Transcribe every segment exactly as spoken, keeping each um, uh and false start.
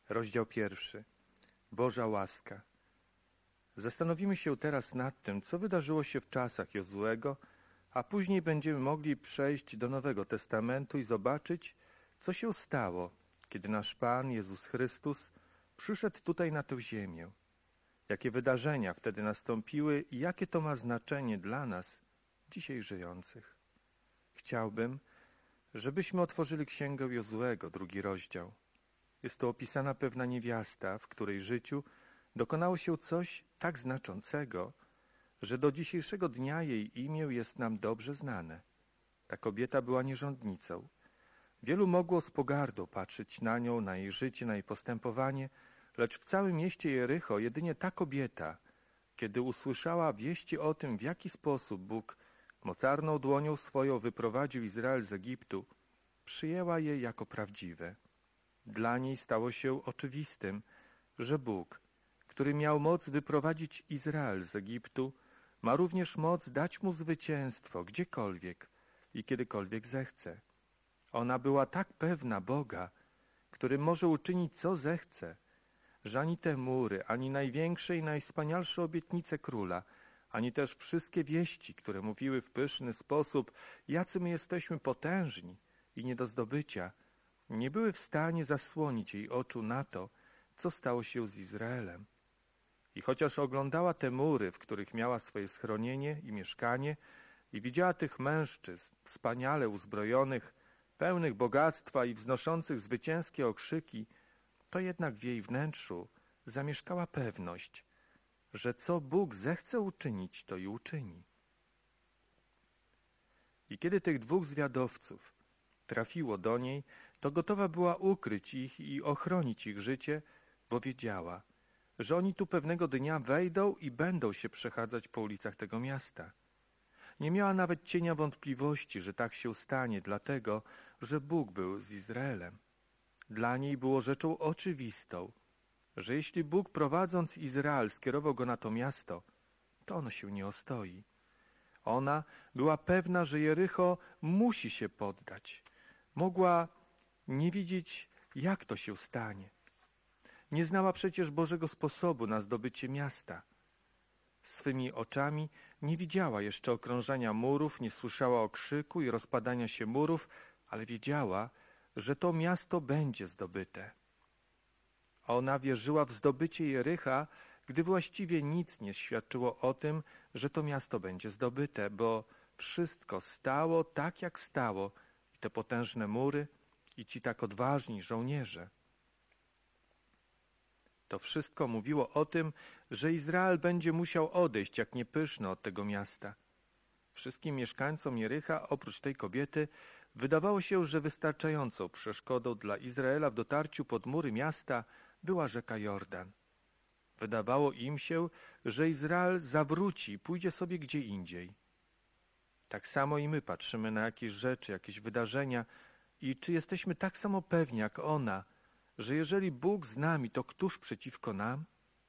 Rozdział pierwszy. Boża łaska. Zastanowimy się teraz nad tym, co wydarzyło się w czasach Jozuego, a później będziemy mogli przejść do Nowego Testamentu i zobaczyć, co się stało, kiedy nasz Pan Jezus Chrystus przyszedł tutaj na tę ziemię. Jakie wydarzenia wtedy nastąpiły i jakie to ma znaczenie dla nas, dzisiaj żyjących. Chciałbym, żebyśmy otworzyli Księgę Jozuego, drugi rozdział. Jest tu opisana pewna niewiasta, w której życiu dokonało się coś tak znaczącego, że do dzisiejszego dnia jej imię jest nam dobrze znane. Ta kobieta była nierządnicą. Wielu mogło z pogardą patrzeć na nią, na jej życie, na jej postępowanie, lecz w całym mieście Jericho jedynie ta kobieta, kiedy usłyszała wieści o tym, w jaki sposób Bóg mocarną dłonią swoją wyprowadził Izrael z Egiptu, przyjęła je jako prawdziwe. Dla niej stało się oczywistym, że Bóg, który miał moc wyprowadzić Izrael z Egiptu, ma również moc dać mu zwycięstwo gdziekolwiek i kiedykolwiek zechce. Ona była tak pewna Boga, który może uczynić co zechce, że ani te mury, ani największe i najwspanialsze obietnice króla, ani też wszystkie wieści, które mówiły w pyszny sposób, jacy my jesteśmy potężni i nie do zdobycia, nie były w stanie zasłonić jej oczu na to, co stało się z Izraelem. I chociaż oglądała te mury, w których miała swoje schronienie i mieszkanie, i widziała tych mężczyzn wspaniale uzbrojonych, pełnych bogactwa i wznoszących zwycięskie okrzyki, to jednak w jej wnętrzu zamieszkała pewność, że co Bóg zechce uczynić, to i uczyni. I kiedy tych dwóch zwiadowców trafiło do niej, to gotowa była ukryć ich i ochronić ich życie, bo wiedziała, że oni tu pewnego dnia wejdą i będą się przechadzać po ulicach tego miasta. Nie miała nawet cienia wątpliwości, że tak się stanie, dlatego, że Bóg był z Izraelem. Dla niej było rzeczą oczywistą, że jeśli Bóg, prowadząc Izrael, skierował go na to miasto, to ono się nie ostoi. Ona była pewna, że Jericho musi się poddać. Mogła nie widzieć, jak to się stanie. Nie znała przecież Bożego sposobu na zdobycie miasta. Swymi oczami nie widziała jeszcze okrążania murów, nie słyszała okrzyku i rozpadania się murów, ale wiedziała, że to miasto będzie zdobyte. Ona wierzyła w zdobycie Jericha, gdy właściwie nic nie świadczyło o tym, że to miasto będzie zdobyte, bo wszystko stało tak, jak stało, i te potężne mury, i ci tak odważni żołnierze. To wszystko mówiło o tym, że Izrael będzie musiał odejść jak niepyszny od tego miasta. Wszystkim mieszkańcom Jericha, oprócz tej kobiety, wydawało się, że wystarczającą przeszkodą dla Izraela w dotarciu pod mury miasta była rzeka Jordan. Wydawało im się, że Izrael zawróci i pójdzie sobie gdzie indziej. Tak samo i my patrzymy na jakieś rzeczy, jakieś wydarzenia i czy jesteśmy tak samo pewni jak ona, że jeżeli Bóg z nami, to któż przeciwko nam?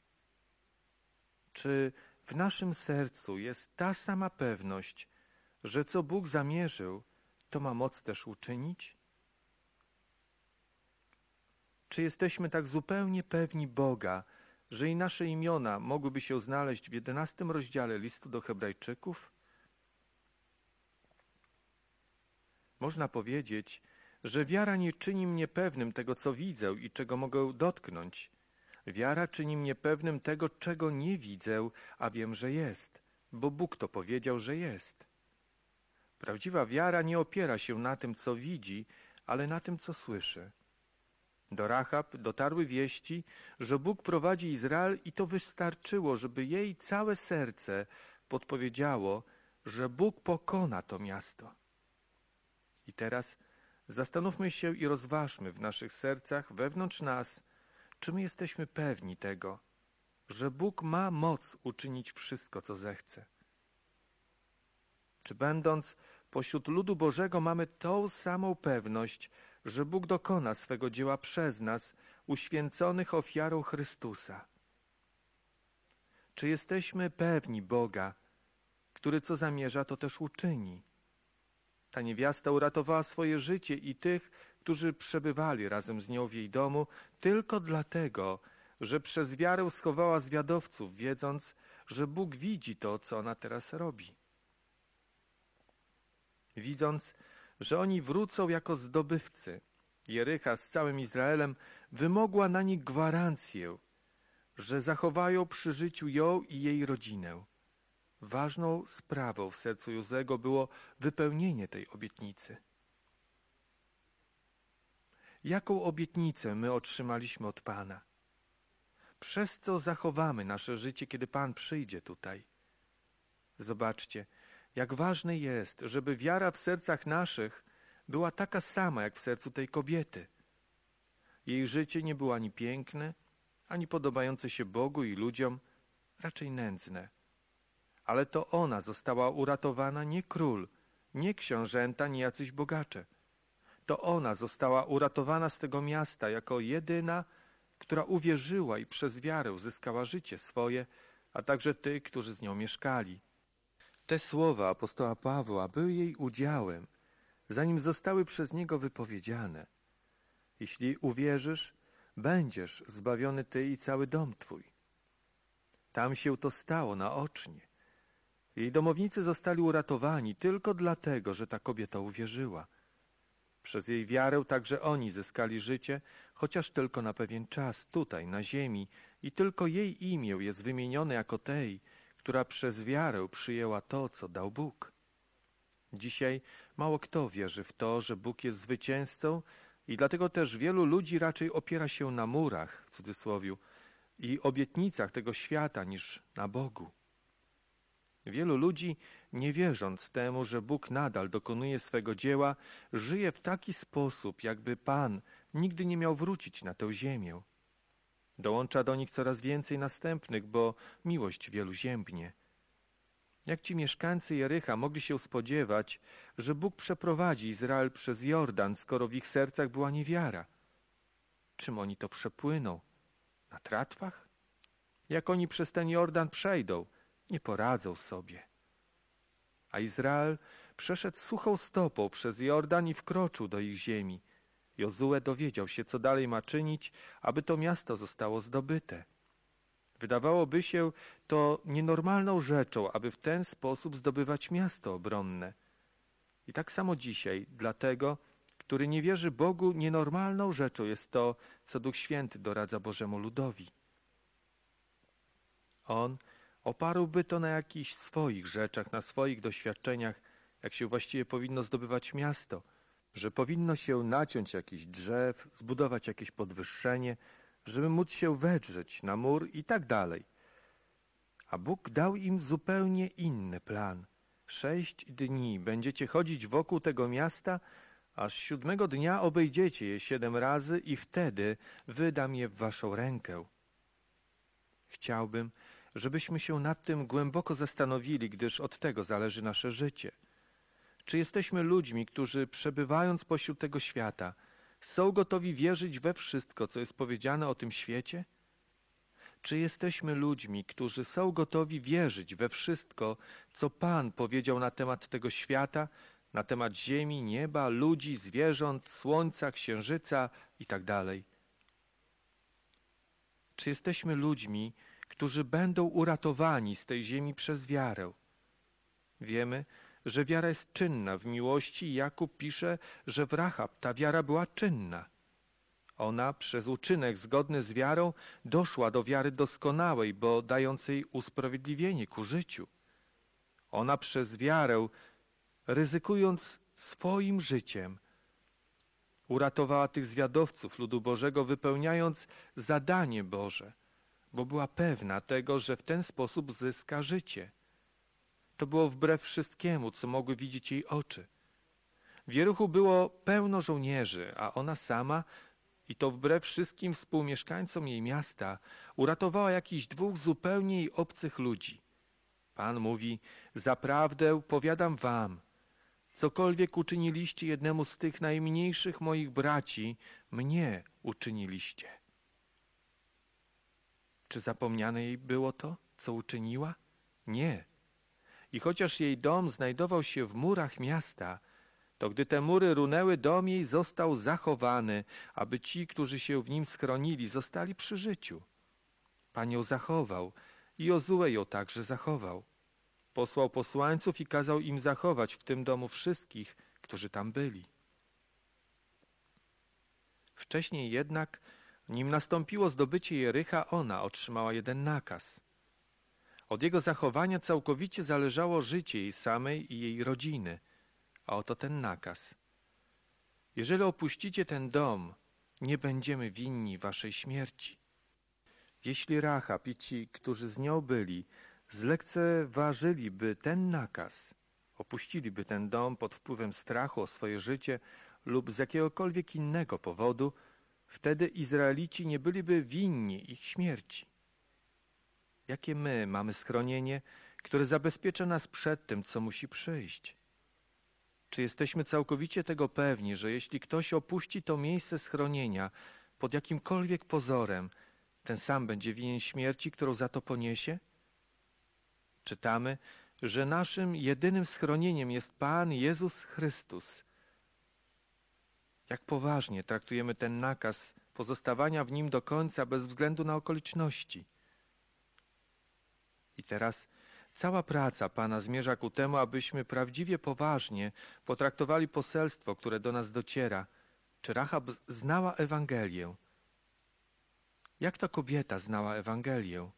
Czy w naszym sercu jest ta sama pewność, że co Bóg zamierzył, to ma moc też uczynić? Czy jesteśmy tak zupełnie pewni Boga, że i nasze imiona mogłyby się znaleźć w jedenastym rozdziale listu do Hebrajczyków? Można powiedzieć, że wiara nie czyni mnie pewnym tego, co widzę i czego mogę dotknąć. Wiara czyni mnie pewnym tego, czego nie widzę, a wiem, że jest, bo Bóg to powiedział, że jest. Prawdziwa wiara nie opiera się na tym, co widzi, ale na tym, co słyszy. Do Rahab dotarły wieści, że Bóg prowadzi Izrael i to wystarczyło, żeby jej całe serce podpowiedziało, że Bóg pokona to miasto. I teraz zastanówmy się i rozważmy w naszych sercach, wewnątrz nas, czy my jesteśmy pewni tego, że Bóg ma moc uczynić wszystko, co zechce. Czy będąc pośród ludu Bożego mamy tą samą pewność, że Bóg dokona swego dzieła przez nas, uświęconych ofiarą Chrystusa? Czy jesteśmy pewni Boga, który co zamierza, to też uczyni? Ta niewiasta uratowała swoje życie i tych, którzy przebywali razem z nią w jej domu, tylko dlatego, że przez wiarę schowała zwiadowców, wiedząc, że Bóg widzi to, co ona teraz robi. Widząc, że oni wrócą jako zdobywcy, Jericha z całym Izraelem wymogła na nich gwarancję, że zachowają przy życiu ją i jej rodzinę. Ważną sprawą w sercu Jozłego było wypełnienie tej obietnicy. Jaką obietnicę my otrzymaliśmy od Pana? Przez co zachowamy nasze życie, kiedy Pan przyjdzie tutaj? Zobaczcie, jak ważne jest, żeby wiara w sercach naszych była taka sama, jak w sercu tej kobiety. Jej życie nie było ani piękne, ani podobające się Bogu i ludziom, raczej nędzne. Ale to ona została uratowana, nie król, nie książęta, nie jacyś bogacze. To ona została uratowana z tego miasta jako jedyna, która uwierzyła i przez wiarę uzyskała życie swoje, a także tych, którzy z nią mieszkali. Te słowa apostoła Pawła były jej udziałem, zanim zostały przez niego wypowiedziane. Jeśli uwierzysz, będziesz zbawiony ty i cały dom twój. Tam się to stało naocznie. Jej domownicy zostali uratowani tylko dlatego, że ta kobieta uwierzyła. Przez jej wiarę także oni zyskali życie, chociaż tylko na pewien czas tutaj, na ziemi, i tylko jej imię jest wymienione jako tej, która przez wiarę przyjęła to, co dał Bóg. Dzisiaj mało kto wierzy w to, że Bóg jest zwycięzcą, i dlatego też wielu ludzi raczej opiera się na murach, w cudzysłowiu, i obietnicach tego świata niż na Bogu. Wielu ludzi, nie wierząc temu, że Bóg nadal dokonuje swego dzieła, żyje w taki sposób, jakby Pan nigdy nie miał wrócić na tę ziemię. Dołącza do nich coraz więcej następnych, bo miłość wielu ziębnie. Jak ci mieszkańcy Jericha mogli się spodziewać, że Bóg przeprowadzi Izrael przez Jordan, skoro w ich sercach była niewiara? Czym oni to przepłyną? Na tratwach? Jak oni przez ten Jordan przejdą? Nie poradzą sobie. A Izrael przeszedł suchą stopą przez Jordan i wkroczył do ich ziemi. Jozue dowiedział się, co dalej ma czynić, aby to miasto zostało zdobyte. Wydawałoby się to nienormalną rzeczą, aby w ten sposób zdobywać miasto obronne. I tak samo dzisiaj, dla tego, który nie wierzy Bogu, nienormalną rzeczą jest to, co Duch Święty doradza Bożemu ludowi. On oparłby to na jakichś swoich rzeczach, na swoich doświadczeniach, jak się właściwie powinno zdobywać miasto, że powinno się naciąć jakiś drzew, zbudować jakieś podwyższenie, żeby móc się wedrzeć na mur i tak dalej. A Bóg dał im zupełnie inny plan. Sześć dni będziecie chodzić wokół tego miasta, aż siódmego dnia obejdziecie je siedem razy i wtedy wydam je w waszą rękę. Chciałbym, żebyśmy się nad tym głęboko zastanowili, gdyż od tego zależy nasze życie. Czy jesteśmy ludźmi, którzy przebywając pośród tego świata, są gotowi wierzyć we wszystko, co jest powiedziane o tym świecie? Czy jesteśmy ludźmi, którzy są gotowi wierzyć we wszystko, co Pan powiedział na temat tego świata, na temat ziemi, nieba, ludzi, zwierząt, słońca, księżyca itd.? Czy jesteśmy ludźmi, którzy będą uratowani z tej ziemi przez wiarę? Wiemy, że wiara jest czynna w miłości i Jakub pisze, że w Rahab ta wiara była czynna. Ona przez uczynek zgodny z wiarą doszła do wiary doskonałej, bo dającej usprawiedliwienie ku życiu. Ona przez wiarę, ryzykując swoim życiem, uratowała tych zwiadowców ludu Bożego, wypełniając zadanie Boże, bo była pewna tego, że w ten sposób zyska życie. To było wbrew wszystkiemu, co mogły widzieć jej oczy. W Jerichu było pełno żołnierzy, a ona sama, i to wbrew wszystkim współmieszkańcom jej miasta, uratowała jakichś dwóch zupełnie jej obcych ludzi. Pan mówi, zaprawdę powiadam wam, cokolwiek uczyniliście jednemu z tych najmniejszych moich braci, mnie uczyniliście. Czy zapomniane jej było to, co uczyniła? Nie. I chociaż jej dom znajdował się w murach miasta, To gdy te mury runęły, dom jej został zachowany, aby ci, którzy się w nim schronili, zostali przy życiu. Pan ją zachował i Jozue ją także zachował. Posłał posłańców i kazał im zachować w tym domu wszystkich, którzy tam byli. Wcześniej jednak, nim nastąpiło zdobycie Jericha, ona otrzymała jeden nakaz. Od jego zachowania całkowicie zależało życie jej samej i jej rodziny. A oto ten nakaz. Jeżeli opuścicie ten dom, nie będziemy winni waszej śmierci. Jeśli Rahab i ci, którzy z nią byli, zlekceważyliby ten nakaz, opuściliby ten dom pod wpływem strachu o swoje życie lub z jakiegokolwiek innego powodu, wtedy Izraelici nie byliby winni ich śmierci. Jakie my mamy schronienie, które zabezpiecza nas przed tym, co musi przyjść? Czy jesteśmy całkowicie tego pewni, że jeśli ktoś opuści to miejsce schronienia pod jakimkolwiek pozorem, ten sam będzie winien śmierci, którą za to poniesie? Czytamy, że naszym jedynym schronieniem jest Pan Jezus Chrystus. Jak poważnie traktujemy ten nakaz pozostawania w nim do końca bez względu na okoliczności. I teraz cała praca Pana zmierza ku temu, abyśmy prawdziwie poważnie potraktowali poselstwo, które do nas dociera. Czy Rahab znała Ewangelię? Jak ta kobieta znała Ewangelię?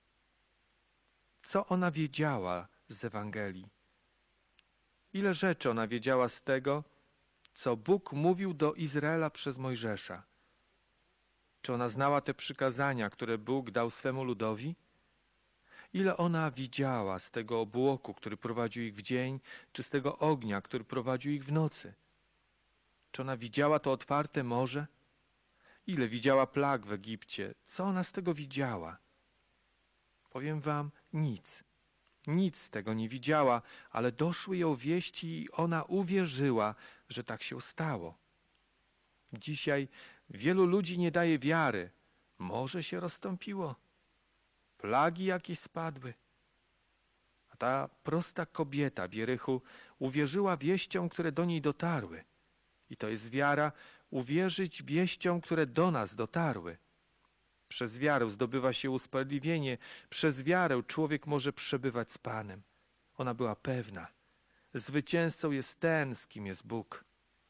Co ona wiedziała z Ewangelii? Ile rzeczy ona wiedziała z tego, co Bóg mówił do Izraela przez Mojżesza? Czy ona znała te przykazania, które Bóg dał swemu ludowi? Ile ona widziała z tego obłoku, który prowadził ich w dzień, czy z tego ognia, który prowadził ich w nocy? Czy ona widziała to otwarte morze? Ile widziała plag w Egipcie? Co ona z tego widziała? Powiem wam, nic. Nic z tego nie widziała, ale doszły ją wieści i ona uwierzyła, że tak się stało. Dzisiaj wielu ludzi nie daje wiary. Morze się rozstąpiło. Plagi jakieś spadły. A ta prosta kobieta w Jerichu uwierzyła wieściom, które do niej dotarły. I to jest wiara, uwierzyć wieściom, które do nas dotarły. Przez wiarę zdobywa się usprawiedliwienie, przez wiarę człowiek może przebywać z Panem. Ona była pewna. Zwycięzcą jest ten, z kim jest Bóg.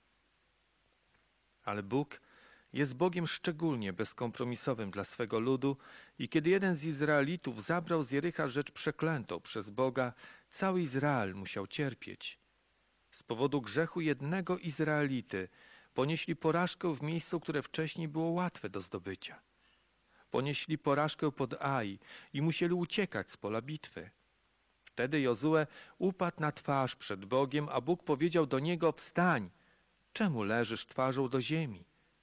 Ale Bóg jest Bogiem szczególnie bezkompromisowym dla swego ludu i kiedy jeden z Izraelitów zabrał z Jericha rzecz przeklętą przez Boga, cały Izrael musiał cierpieć. Z powodu grzechu jednego Izraelity ponieśli porażkę w miejscu, które wcześniej było łatwe do zdobycia. Ponieśli porażkę pod Ai i musieli uciekać z pola bitwy. Wtedy Jozue upadł na twarz przed Bogiem, a Bóg powiedział do niego: wstań, czemu leżysz twarzą do ziemi?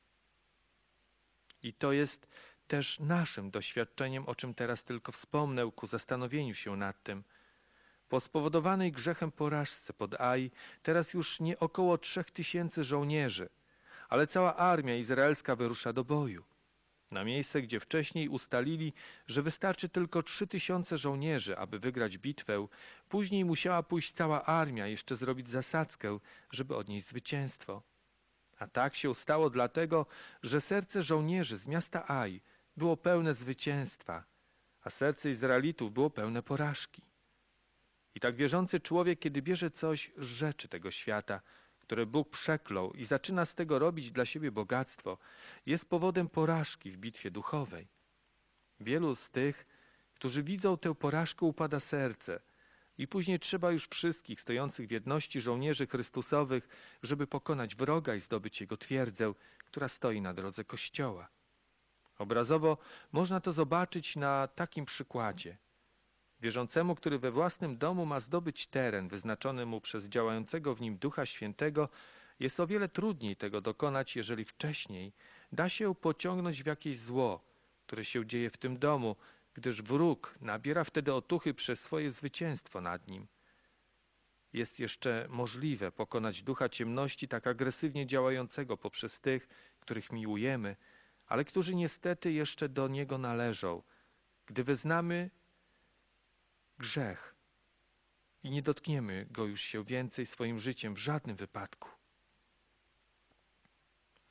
I to jest też naszym doświadczeniem, o czym teraz tylko wspomnę, ku zastanowieniu się nad tym. Po spowodowanej grzechem porażce pod Ai teraz już nie około trzech tysięcy żołnierzy, ale cała armia izraelska wyrusza do boju. Na miejsce, gdzie wcześniej ustalili, że wystarczy tylko trzy tysiące żołnierzy, aby wygrać bitwę, później musiała pójść cała armia, jeszcze zrobić zasadzkę, żeby odnieść zwycięstwo. A tak się stało dlatego, że serce żołnierzy z miasta Ai było pełne zwycięstwa, a serce Izraelitów było pełne porażki. I tak wierzący człowiek, kiedy bierze coś z rzeczy tego świata, które Bóg przeklął i zaczyna z tego robić dla siebie bogactwo, jest powodem porażki w bitwie duchowej. Wielu z tych, którzy widzą tę porażkę, upada serce i później trzeba już wszystkich stojących w jedności żołnierzy Chrystusowych, żeby pokonać wroga i zdobyć jego twierdzę, która stoi na drodze Kościoła. Obrazowo można to zobaczyć na takim przykładzie. Wierzącemu, który we własnym domu ma zdobyć teren wyznaczony mu przez działającego w nim Ducha Świętego, jest o wiele trudniej tego dokonać, jeżeli wcześniej da się pociągnąć w jakieś zło, które się dzieje w tym domu, gdyż wróg nabiera wtedy otuchy przez swoje zwycięstwo nad nim. Jest jeszcze możliwe pokonać ducha ciemności tak agresywnie działającego poprzez tych, których miłujemy, ale którzy niestety jeszcze do niego należą, gdy wyznamy grzech i nie dotkniemy go już się więcej swoim życiem w żadnym wypadku.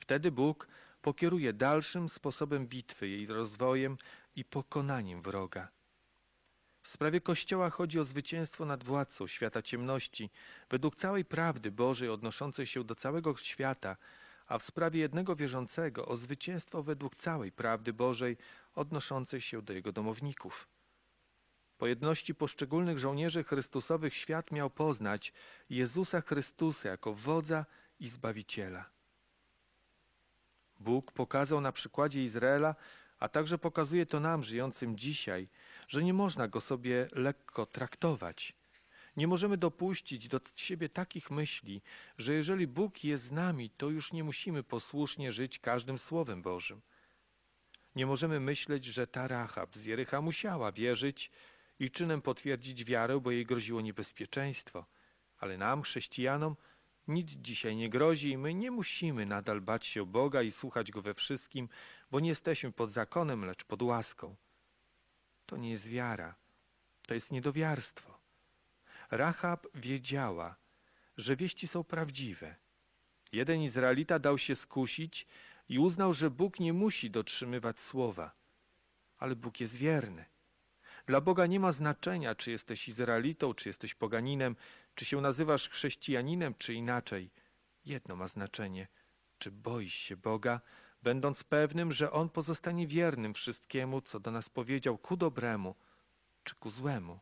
Wtedy Bóg pokieruje dalszym sposobem bitwy, jej rozwojem i pokonaniem wroga. W sprawie Kościoła chodzi o zwycięstwo nad władcą świata ciemności, według całej prawdy Bożej odnoszącej się do całego świata, a w sprawie jednego wierzącego o zwycięstwo według całej prawdy Bożej odnoszącej się do jego domowników. Po jedności poszczególnych żołnierzy Chrystusowych świat miał poznać Jezusa Chrystusa jako wodza i Zbawiciela. Bóg pokazał na przykładzie Izraela, a także pokazuje to nam, żyjącym dzisiaj, że nie można go sobie lekko traktować. Nie możemy dopuścić do siebie takich myśli, że jeżeli Bóg jest z nami, to już nie musimy posłusznie żyć każdym Słowem Bożym. Nie możemy myśleć, że ta Rahab z Jericha musiała wierzyć i czynem potwierdzić wiarę, bo jej groziło niebezpieczeństwo. Ale nam, chrześcijanom, nic dzisiaj nie grozi i my nie musimy nadal bać się Boga i słuchać Go we wszystkim, bo nie jesteśmy pod zakonem, lecz pod łaską. To nie jest wiara, to jest niedowiarstwo. Rahab wiedziała, że wieści są prawdziwe. Jeden Izraelita dał się skusić i uznał, że Bóg nie musi dotrzymywać słowa, ale Bóg jest wierny. Dla Boga nie ma znaczenia, czy jesteś Izraelitą, czy jesteś poganinem, czy się nazywasz chrześcijaninem, czy inaczej. Jedno ma znaczenie, czy boisz się Boga, będąc pewnym, że On pozostanie wiernym wszystkiemu, co do nas powiedział, ku dobremu, czy ku złemu.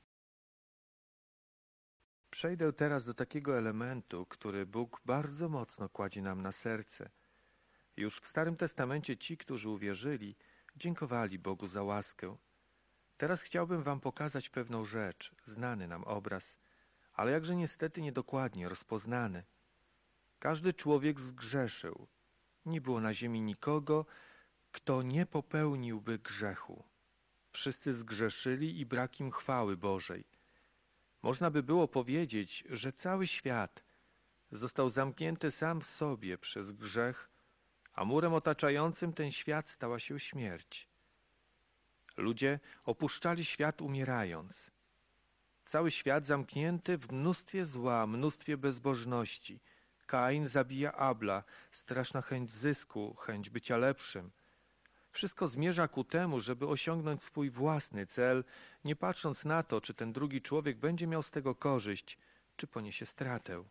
Przejdę teraz do takiego elementu, który Bóg bardzo mocno kładzie nam na serce. Już w Starym Testamencie ci, którzy uwierzyli, dziękowali Bogu za łaskę. Teraz chciałbym wam pokazać pewną rzecz, znany nam obraz, ale jakże niestety niedokładnie rozpoznany. Każdy człowiek zgrzeszył. Nie było na ziemi nikogo, kto nie popełniłby grzechu. Wszyscy zgrzeszyli i brak im chwały Bożej. Można by było powiedzieć, że cały świat został zamknięty sam w sobie przez grzech, a murem otaczającym ten świat stała się śmierć. Ludzie opuszczali świat umierając. Cały świat zamknięty w mnóstwie zła, mnóstwie bezbożności. Kain zabija Abla, straszna chęć zysku, chęć bycia lepszym. Wszystko zmierza ku temu, żeby osiągnąć swój własny cel, nie patrząc na to, czy ten drugi człowiek będzie miał z tego korzyść, czy poniesie stratę.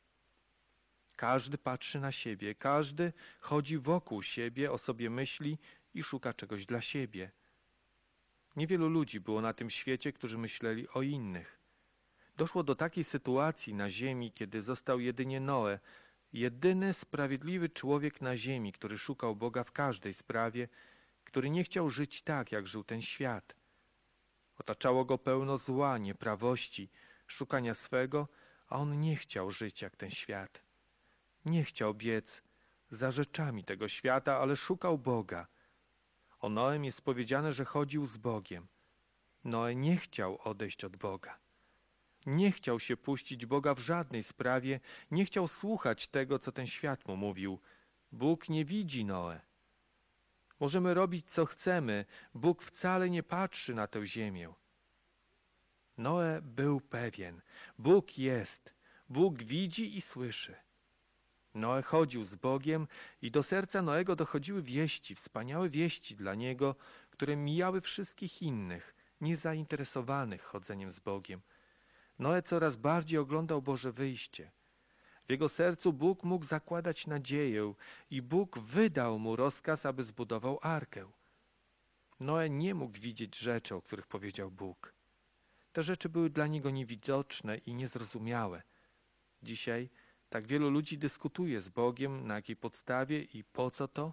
Każdy patrzy na siebie, każdy chodzi wokół siebie, o sobie myśli i szuka czegoś dla siebie. Niewielu ludzi było na tym świecie, którzy myśleli o innych. Doszło do takiej sytuacji na ziemi, kiedy został jedynie Noe, jedyny sprawiedliwy człowiek na ziemi, który szukał Boga w każdej sprawie, który nie chciał żyć tak, jak żył ten świat. Otaczało go pełno zła, nieprawości, szukania swego, a on nie chciał żyć jak ten świat. Nie chciał biec za rzeczami tego świata, ale szukał Boga. O Noem jest powiedziane, że chodził z Bogiem. Noe nie chciał odejść od Boga. Nie chciał się puścić Boga w żadnej sprawie, nie chciał słuchać tego, co ten świat mu mówił. Bóg nie widzi Noe. Możemy robić, co chcemy. Bóg wcale nie patrzy na tę ziemię. Noe był pewien. Bóg jest. Bóg widzi i słyszy. Noe chodził z Bogiem i do serca Noego dochodziły wieści, wspaniałe wieści dla niego, które mijały wszystkich innych, niezainteresowanych chodzeniem z Bogiem. Noe coraz bardziej oglądał Boże wyjście. W jego sercu Bóg mógł zakładać nadzieję i Bóg wydał mu rozkaz, aby zbudował arkę. Noe nie mógł widzieć rzeczy, o których powiedział Bóg. Te rzeczy były dla niego niewidoczne i niezrozumiałe. Dzisiaj tak wielu ludzi dyskutuje z Bogiem, na jakiej podstawie i po co to?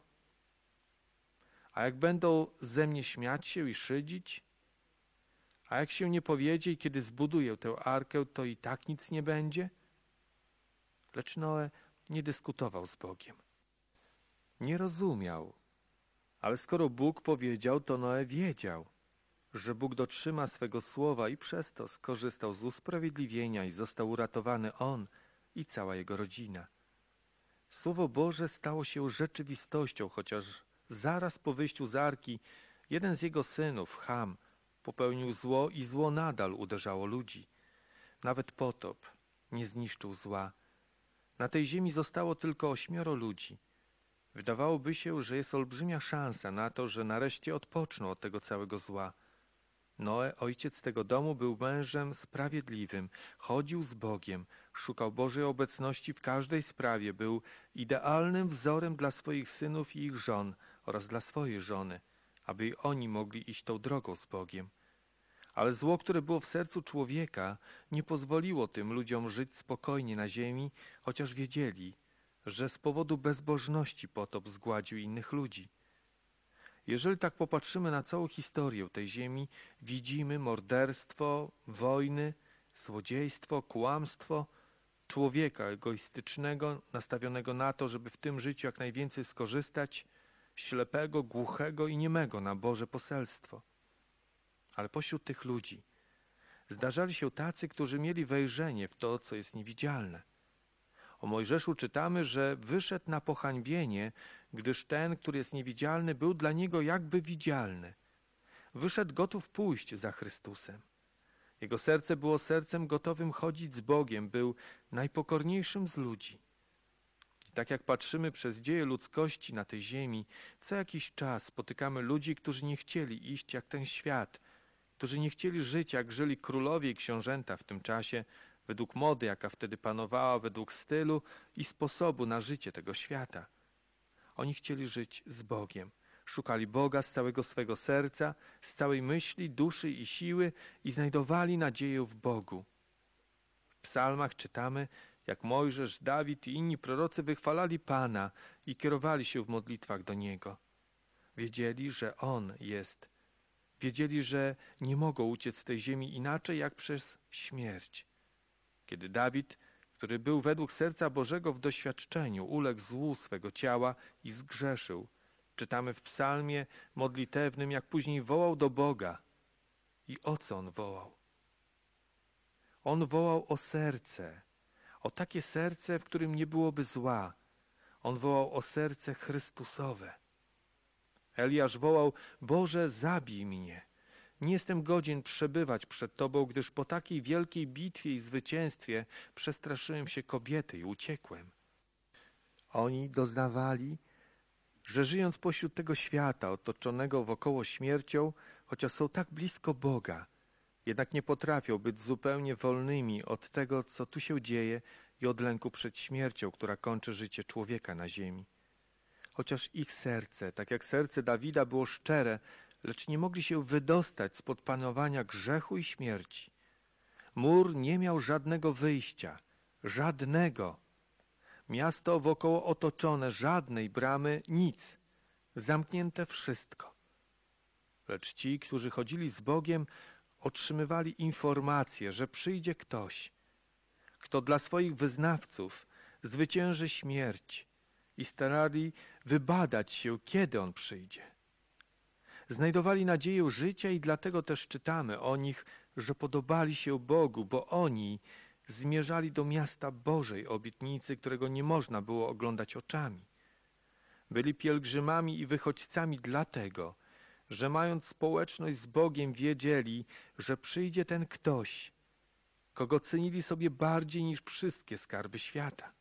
A jak będą ze mnie śmiać się i szydzić? A jak się nie powiedzie i kiedy zbuduję tę arkę, to i tak nic nie będzie? Lecz Noe nie dyskutował z Bogiem. Nie rozumiał. Ale skoro Bóg powiedział, to Noe wiedział, że Bóg dotrzyma swego słowa i przez to skorzystał z usprawiedliwienia i został uratowany on i cała jego rodzina. Słowo Boże stało się rzeczywistością, chociaż zaraz po wyjściu z arki jeden z jego synów, Ham, popełnił zło i zło nadal uderzało ludzi. Nawet potop nie zniszczył zła. Na tej ziemi zostało tylko ośmioro ludzi. Wydawałoby się, że jest olbrzymia szansa na to, że nareszcie odpoczną od tego całego zła. Noe, ojciec tego domu, był mężem sprawiedliwym, chodził z Bogiem, szukał Bożej obecności w każdej sprawie, był idealnym wzorem dla swoich synów i ich żon oraz dla swojej żony, aby i oni mogli iść tą drogą z Bogiem. Ale zło, które było w sercu człowieka, nie pozwoliło tym ludziom żyć spokojnie na ziemi, chociaż wiedzieli, że z powodu bezbożności potop zgładził innych ludzi. Jeżeli tak popatrzymy na całą historię tej ziemi, widzimy morderstwo, wojny, złodziejstwo, kłamstwo, człowieka egoistycznego, nastawionego na to, żeby w tym życiu jak najwięcej skorzystać, ślepego, głuchego i niemego na Boże poselstwo. Ale pośród tych ludzi zdarzali się tacy, którzy mieli wejrzenie w to, co jest niewidzialne. O Mojżeszu czytamy, że wyszedł na pohańbienie, gdyż ten, który jest niewidzialny, był dla niego jakby widzialny. Wyszedł gotów pójść za Chrystusem. Jego serce było sercem gotowym chodzić z Bogiem, był najpokorniejszym z ludzi. I tak jak patrzymy przez dzieje ludzkości na tej ziemi, co jakiś czas spotykamy ludzi, którzy nie chcieli iść jak ten świat, którzy nie chcieli żyć jak żyli królowie i książęta w tym czasie, według mody, jaka wtedy panowała, według stylu i sposobu na życie tego świata. Oni chcieli żyć z Bogiem. Szukali Boga z całego swego serca, z całej myśli, duszy i siły i znajdowali nadzieję w Bogu. W psalmach czytamy, jak Mojżesz, Dawid i inni prorocy wychwalali Pana i kierowali się w modlitwach do Niego. Wiedzieli, że On jest. Wiedzieli, że nie mogą uciec z tej ziemi inaczej jak przez śmierć. Kiedy Dawid, który był według serca Bożego w doświadczeniu, uległ złu swego ciała i zgrzeszył, czytamy w psalmie modlitewnym, jak później wołał do Boga. I o co on wołał? On wołał o serce, o takie serce, w którym nie byłoby zła. On wołał o serce Chrystusowe. Eliasz wołał: Boże, zabij mnie. Nie jestem godzien przebywać przed Tobą, gdyż po takiej wielkiej bitwie i zwycięstwie przestraszyłem się kobiety i uciekłem. Oni doznawali, że żyjąc pośród tego świata, otoczonego wokoło śmiercią, chociaż są tak blisko Boga, jednak nie potrafią być zupełnie wolnymi od tego, co tu się dzieje i od lęku przed śmiercią, która kończy życie człowieka na ziemi. Chociaż ich serce, tak jak serce Dawida, było szczere, lecz nie mogli się wydostać spod panowania grzechu i śmierci. Mur nie miał żadnego wyjścia, żadnego. Miasto wokoło otoczone, żadnej bramy, nic. Zamknięte wszystko. Lecz ci, którzy chodzili z Bogiem, otrzymywali informację, że przyjdzie ktoś, kto dla swoich wyznawców zwycięży śmierć i starali wybadać się, kiedy on przyjdzie. Znajdowali nadzieję życia i dlatego też czytamy o nich, że podobali się Bogu, bo oni zmierzali do miasta Bożej obietnicy, którego nie można było oglądać oczami. Byli pielgrzymami i wychodźcami dlatego, że mając społeczność z Bogiem wiedzieli, że przyjdzie ten ktoś, kogo cenili sobie bardziej niż wszystkie skarby świata.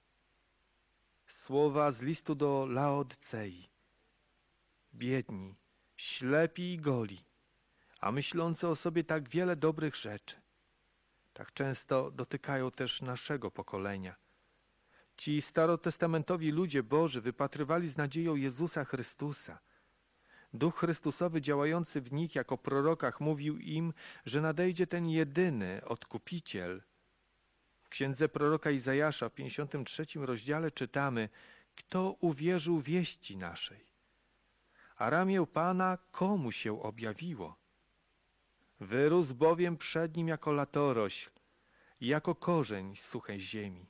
Słowa z listu do Laodcei. Biedni, ślepi i goli, a myślący o sobie tak wiele dobrych rzeczy. Tak często dotykają też naszego pokolenia. Ci starotestamentowi ludzie Boży wypatrywali z nadzieją Jezusa Chrystusa. Duch Chrystusowy działający w nich jako prorokach mówił im, że nadejdzie ten jedyny Odkupiciel. W księdze proroka Izajasza w pięćdziesiątym trzecim rozdziale czytamy: Kto uwierzył wieści naszej? A ramię Pana komu się objawiło? Wyrósł bowiem przed nim jako latorośl i jako korzeń z suchej ziemi.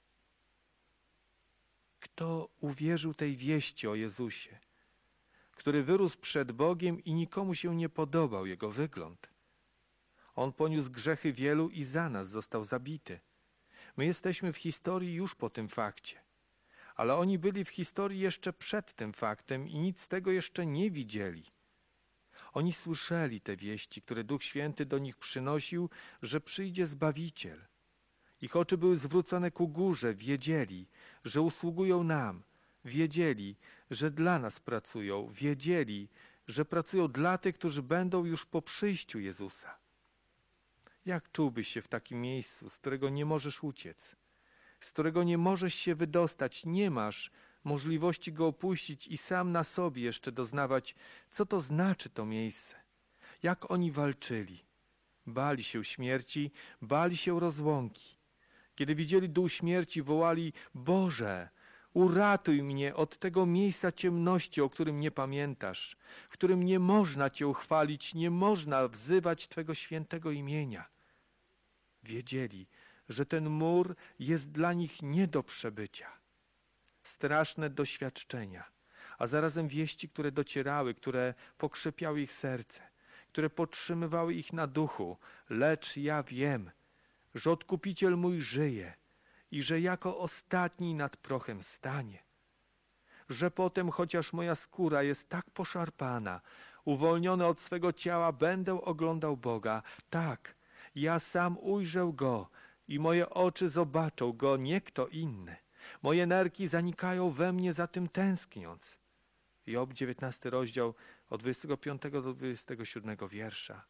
Kto uwierzył tej wieści o Jezusie, który wyrósł przed Bogiem i nikomu się nie podobał jego wygląd? On poniósł grzechy wielu i za nas został zabity. My jesteśmy w historii już po tym fakcie, ale oni byli w historii jeszcze przed tym faktem i nic z tego jeszcze nie widzieli. Oni słyszeli te wieści, które Duch Święty do nich przynosił, że przyjdzie Zbawiciel. Ich oczy były zwrócone ku górze, wiedzieli, że usługują nam, wiedzieli, że dla nas pracują, wiedzieli, że pracują dla tych, którzy będą już po przyjściu Jezusa. Jak czułbyś się w takim miejscu, z którego nie możesz uciec, z którego nie możesz się wydostać, nie masz możliwości go opuścić i sam na sobie jeszcze doznawać, co to znaczy to miejsce, jak oni walczyli. Bali się śmierci, bali się rozłąki. Kiedy widzieli dół śmierci, wołali: Boże, uratuj mnie od tego miejsca ciemności, o którym nie pamiętasz, w którym nie można Cię uchwalić, nie można wzywać Twego świętego imienia. Wiedzieli, że ten mur jest dla nich nie do przebycia. Straszne doświadczenia, a zarazem wieści, które docierały, które pokrzepiały ich serce, które podtrzymywały ich na duchu. Lecz ja wiem, że Odkupiciel mój żyje i że jako ostatni nad prochem stanie. Że potem, chociaż moja skóra jest tak poszarpana, uwolniony od swego ciała, będę oglądał Boga. Tak, ja sam ujrzę Go i moje oczy zobaczą Go, nie kto inny. Moje nerki zanikają we mnie, za tym tęskniąc. Job, dziewiętnasty rozdział, od dwudziestego piątego do dwudziestego siódmego wiersza.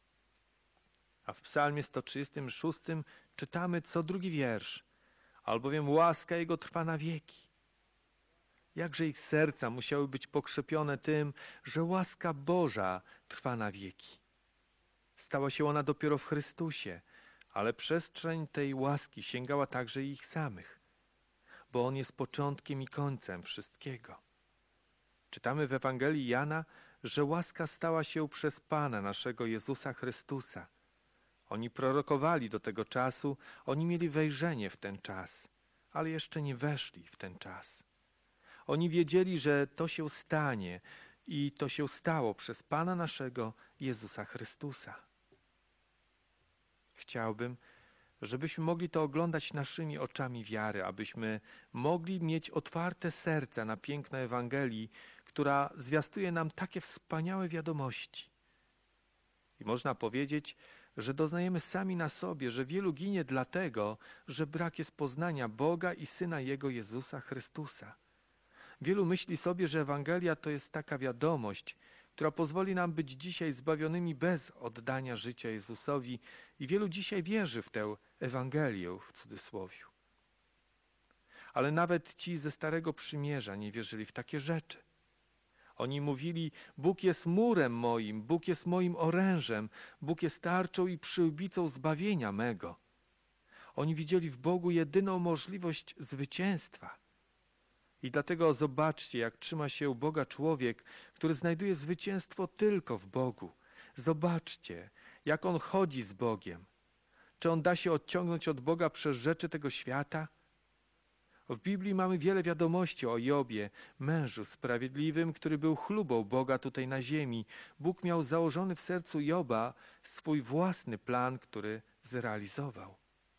A w psalmie sto trzydziestym szóstym czytamy co drugi wiersz: albowiem łaska Jego trwa na wieki. Jakże ich serca musiały być pokrzepione tym, że łaska Boża trwa na wieki. Stała się ona dopiero w Chrystusie, ale przestrzeń tej łaski sięgała także i ich samych, bo On jest początkiem i końcem wszystkiego. Czytamy w Ewangelii Jana, że łaska stała się przez Pana naszego Jezusa Chrystusa. Oni prorokowali do tego czasu, oni mieli wejrzenie w ten czas, ale jeszcze nie weszli w ten czas. Oni wiedzieli, że to się stanie i to się stało przez Pana naszego Jezusa Chrystusa. Chciałbym, żebyśmy mogli to oglądać naszymi oczami wiary, abyśmy mogli mieć otwarte serca na piękno Ewangelii, która zwiastuje nam takie wspaniałe wiadomości. I można powiedzieć, że doznajemy sami na sobie, że wielu ginie dlatego, że brak jest poznania Boga i Syna Jego Jezusa Chrystusa. Wielu myśli sobie, że Ewangelia to jest taka wiadomość, która pozwoli nam być dzisiaj zbawionymi bez oddania życia Jezusowi, i wielu dzisiaj wierzy w tę Ewangelię w cudzysłowiu. Ale nawet ci ze Starego Przymierza nie wierzyli w takie rzeczy. Oni mówili: Bóg jest murem moim, Bóg jest moim orężem, Bóg jest tarczą i przyłbicą zbawienia mego. Oni widzieli w Bogu jedyną możliwość zwycięstwa. I dlatego zobaczcie, jak trzyma się Boga człowiek, który znajduje zwycięstwo tylko w Bogu. Zobaczcie, jak on chodzi z Bogiem. Czy on da się odciągnąć od Boga przez rzeczy tego świata? W Biblii mamy wiele wiadomości o Jobie, mężu sprawiedliwym, który był chlubą Boga tutaj na ziemi. Bóg miał założony w sercu Joba swój własny plan, który zrealizował.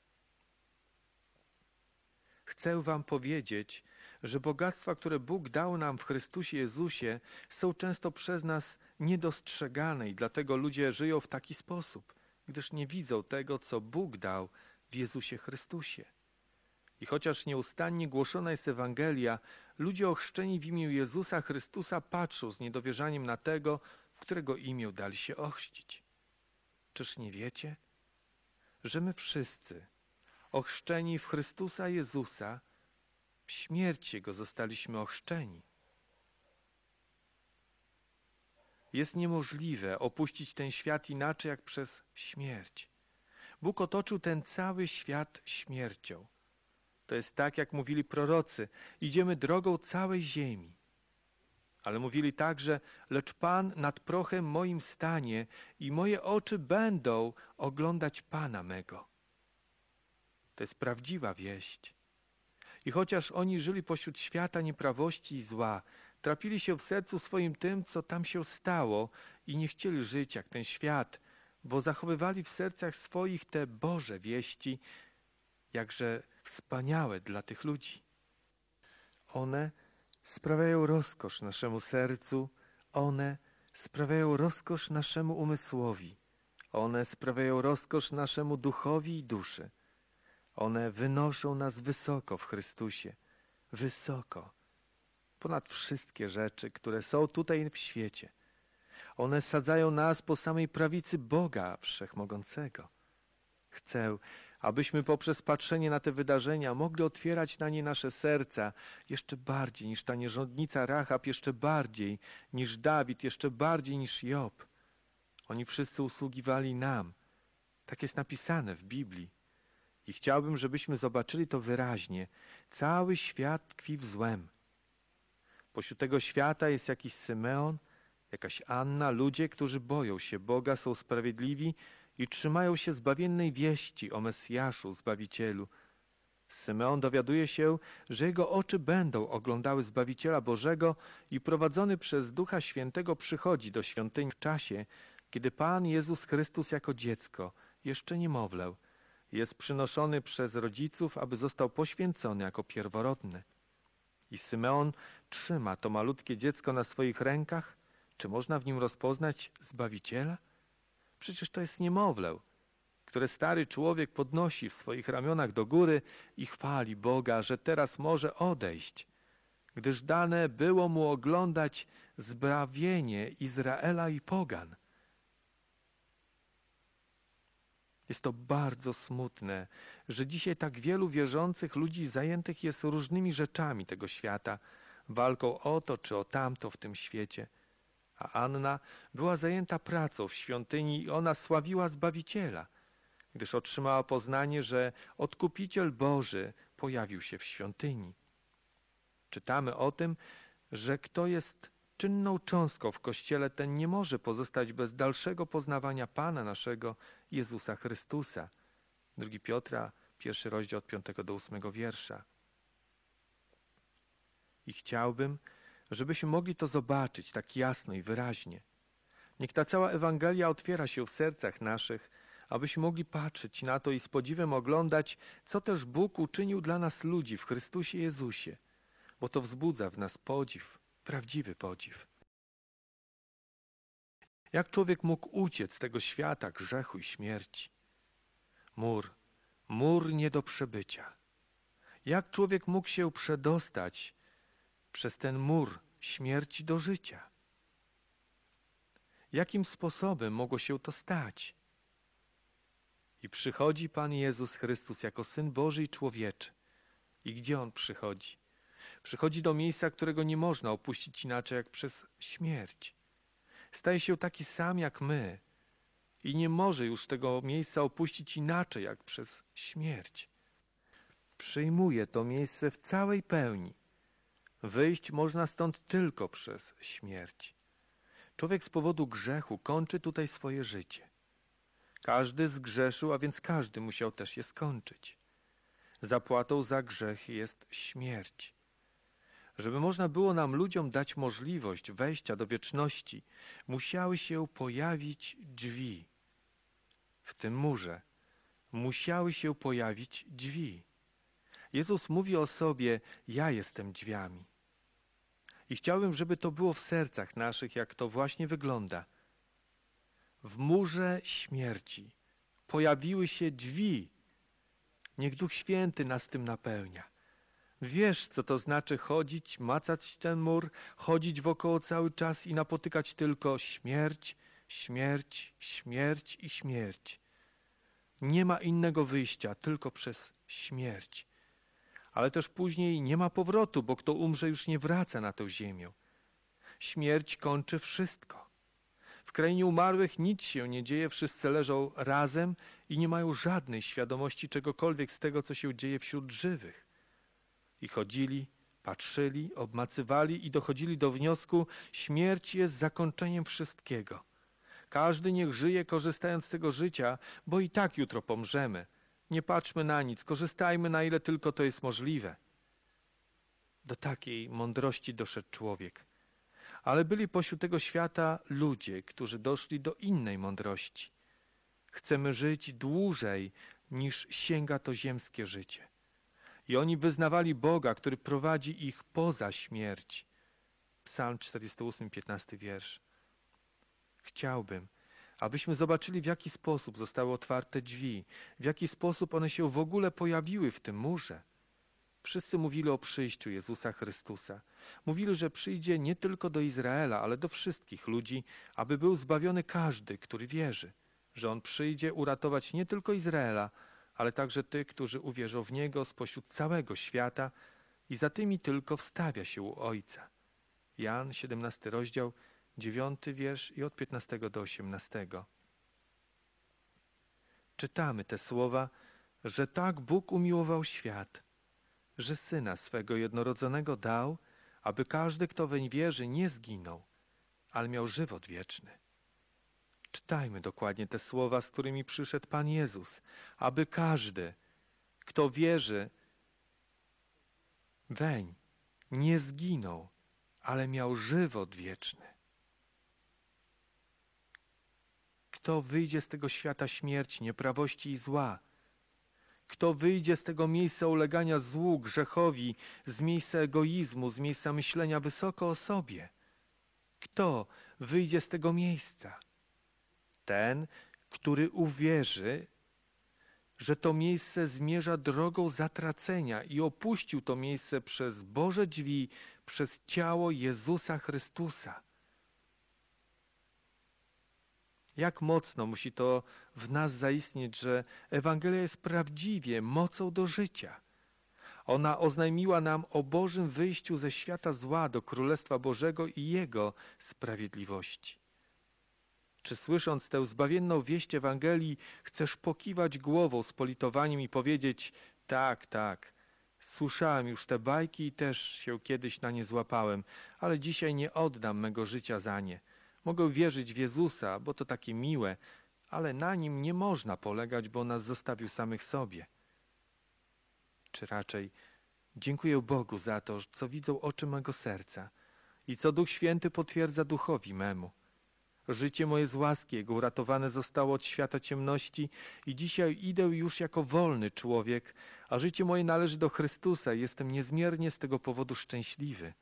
Chcę wam powiedzieć, że bogactwa, które Bóg dał nam w Chrystusie Jezusie, są często przez nas niedostrzegane i dlatego ludzie żyją w taki sposób, gdyż nie widzą tego, co Bóg dał w Jezusie Chrystusie. I chociaż nieustannie głoszona jest Ewangelia, ludzie ochrzczeni w imię Jezusa Chrystusa patrzą z niedowierzaniem na tego, w którego imię dali się ochrzcić. Czyż nie wiecie, że my wszyscy, ochrzczeni w Chrystusa Jezusa, w śmierć Jego zostaliśmy ochrzczeni? Jest niemożliwe opuścić ten świat inaczej jak przez śmierć. Bóg otoczył ten cały świat śmiercią. To jest tak, jak mówili prorocy: idziemy drogą całej ziemi. Ale mówili także: lecz Pan nad prochem moim stanie i moje oczy będą oglądać Pana mego. To jest prawdziwa wieść. I chociaż oni żyli pośród świata nieprawości i zła, trapili się w sercu swoim tym, co tam się stało, i nie chcieli żyć jak ten świat, bo zachowywali w sercach swoich te Boże wieści, jakże wspaniałe dla tych ludzi. One sprawiają rozkosz naszemu sercu, one sprawiają rozkosz naszemu umysłowi, one sprawiają rozkosz naszemu duchowi i duszy. One wynoszą nas wysoko w Chrystusie, wysoko, ponad wszystkie rzeczy, które są tutaj w świecie. One sadzają nas po samej prawicy Boga Wszechmogącego. Chcę, abyśmy poprzez patrzenie na te wydarzenia mogli otwierać na nie nasze serca jeszcze bardziej niż ta nierządnica Rahab, jeszcze bardziej niż Dawid, jeszcze bardziej niż Job. Oni wszyscy usługiwali nam. Tak jest napisane w Biblii. I chciałbym, żebyśmy zobaczyli to wyraźnie. Cały świat tkwi w złem. Pośród tego świata jest jakiś Symeon, jakaś Anna, ludzie, którzy boją się Boga, są sprawiedliwi i trzymają się zbawiennej wieści o Mesjaszu, Zbawicielu. Symeon dowiaduje się, że jego oczy będą oglądały Zbawiciela Bożego i prowadzony przez Ducha Świętego przychodzi do świątyni w czasie, kiedy Pan Jezus Chrystus jako dziecko, jeszcze niemowlę, jest przynoszony przez rodziców, aby został poświęcony jako pierworodny. I Symeon trzyma to malutkie dziecko na swoich rękach. Czy można w nim rozpoznać Zbawiciela? Przecież to jest niemowlę, które stary człowiek podnosi w swoich ramionach do góry i chwali Boga, że teraz może odejść, gdyż dane było mu oglądać zbawienie Izraela i pogan. Jest to bardzo smutne, że dzisiaj tak wielu wierzących ludzi zajętych jest różnymi rzeczami tego świata, walką o to czy o tamto w tym świecie. A Anna była zajęta pracą w świątyni i ona sławiła Zbawiciela, gdyż otrzymała poznanie, że Odkupiciel Boży pojawił się w świątyni. Czytamy o tym, że kto jest czynną cząstką w Kościele, ten nie może pozostać bez dalszego poznawania Pana naszego Jezusa Chrystusa. Drugi Piotra, pierwszy rozdział od piątego do ósmego wiersza. I chciałbym, żebyśmy mogli to zobaczyć tak jasno i wyraźnie. Niech ta cała Ewangelia otwiera się w sercach naszych, abyśmy mogli patrzeć na to i z podziwem oglądać, co też Bóg uczynił dla nas ludzi w Chrystusie Jezusie, bo to wzbudza w nas podziw, prawdziwy podziw. Jak człowiek mógł uciec z tego świata grzechu i śmierci? Mur, mur nie do przebycia. Jak człowiek mógł się przedostać przez ten mur śmierci do życia? Jakim sposobem mogło się to stać? I przychodzi Pan Jezus Chrystus jako Syn Boży i człowieczy. I gdzie On przychodzi? Przychodzi do miejsca, którego nie można opuścić inaczej jak przez śmierć. Staje się taki sam jak my i nie może już tego miejsca opuścić inaczej jak przez śmierć. Przyjmuje to miejsce w całej pełni. Wyjść można stąd tylko przez śmierć. Człowiek z powodu grzechu kończy tutaj swoje życie. Każdy zgrzeszył, a więc każdy musiał też je skończyć. Zapłatą za grzech jest śmierć. Żeby można było nam ludziom dać możliwość wejścia do wieczności, musiały się pojawić drzwi. W tym murze musiały się pojawić drzwi. Jezus mówi o sobie: ja jestem drzwiami. I chciałbym, żeby to było w sercach naszych, jak to właśnie wygląda. W murze śmierci pojawiły się drzwi. Niech Duch Święty nas tym napełnia. Wiesz, co to znaczy chodzić, macać ten mur, chodzić wokoło cały czas i napotykać tylko śmierć, śmierć, śmierć i śmierć. Nie ma innego wyjścia, tylko przez śmierć. Ale też później nie ma powrotu, bo kto umrze, już nie wraca na tę ziemię. Śmierć kończy wszystko. W krainie umarłych nic się nie dzieje, wszyscy leżą razem i nie mają żadnej świadomości czegokolwiek z tego, co się dzieje wśród żywych. I chodzili, patrzyli, obmacywali i dochodzili do wniosku: śmierć jest zakończeniem wszystkiego. Każdy niech żyje, korzystając z tego życia, bo i tak jutro pomrzemy. Nie patrzmy na nic, korzystajmy na ile tylko to jest możliwe. Do takiej mądrości doszedł człowiek. Ale byli pośród tego świata ludzie, którzy doszli do innej mądrości. Chcemy żyć dłużej, niż sięga to ziemskie życie. I oni wyznawali Boga, który prowadzi ich poza śmierć. Psalm czterdziesty ósmy, piętnasty wiersz. Chciałbym, abyśmy zobaczyli, w jaki sposób zostały otwarte drzwi, w jaki sposób one się w ogóle pojawiły w tym murze. Wszyscy mówili o przyjściu Jezusa Chrystusa. Mówili, że przyjdzie nie tylko do Izraela, ale do wszystkich ludzi, aby był zbawiony każdy, który wierzy, że On przyjdzie uratować nie tylko Izraela, ale także tych, którzy uwierzą w Niego spośród całego świata i za tymi tylko wstawia się u Ojca. Jan, siedemnasty rozdział, dziewiąty wiersz i od piętnastego do osiemnastego. Czytamy te słowa, że tak Bóg umiłował świat, że Syna swego jednorodzonego dał, aby każdy, kto weń wierzy, nie zginął, ale miał żywot wieczny. Czytajmy dokładnie te słowa, z którymi przyszedł Pan Jezus, aby każdy, kto wierzy weń, nie zginął, ale miał żywot wieczny. Kto wyjdzie z tego świata śmierci, nieprawości i zła, kto wyjdzie z tego miejsca ulegania złu, grzechowi, z miejsca egoizmu, z miejsca myślenia wysoko o sobie, kto wyjdzie z tego miejsca? Ten, który uwierzy, że to miejsce zmierza drogą zatracenia i opuścił to miejsce przez Boże drzwi, przez ciało Jezusa Chrystusa. Jak mocno musi to w nas zaistnieć, że Ewangelia jest prawdziwie mocą do życia. Ona oznajmiła nam o Bożym wyjściu ze świata zła do Królestwa Bożego i Jego sprawiedliwości. Czy słysząc tę zbawienną wieść Ewangelii chcesz pokiwać głową z politowaniem i powiedzieć: tak, tak, słyszałem już te bajki i też się kiedyś na nie złapałem, ale dzisiaj nie oddam mego życia za nie. Mogę wierzyć w Jezusa, bo to takie miłe, ale na Nim nie można polegać, bo nas zostawił samych sobie. Czy raczej dziękuję Bogu za to, co widzą oczy mego serca i co Duch Święty potwierdza duchowi memu. Życie moje z łaski Jego uratowane zostało od świata ciemności i dzisiaj idę już jako wolny człowiek, a życie moje należy do Chrystusa i jestem niezmiernie z tego powodu szczęśliwy.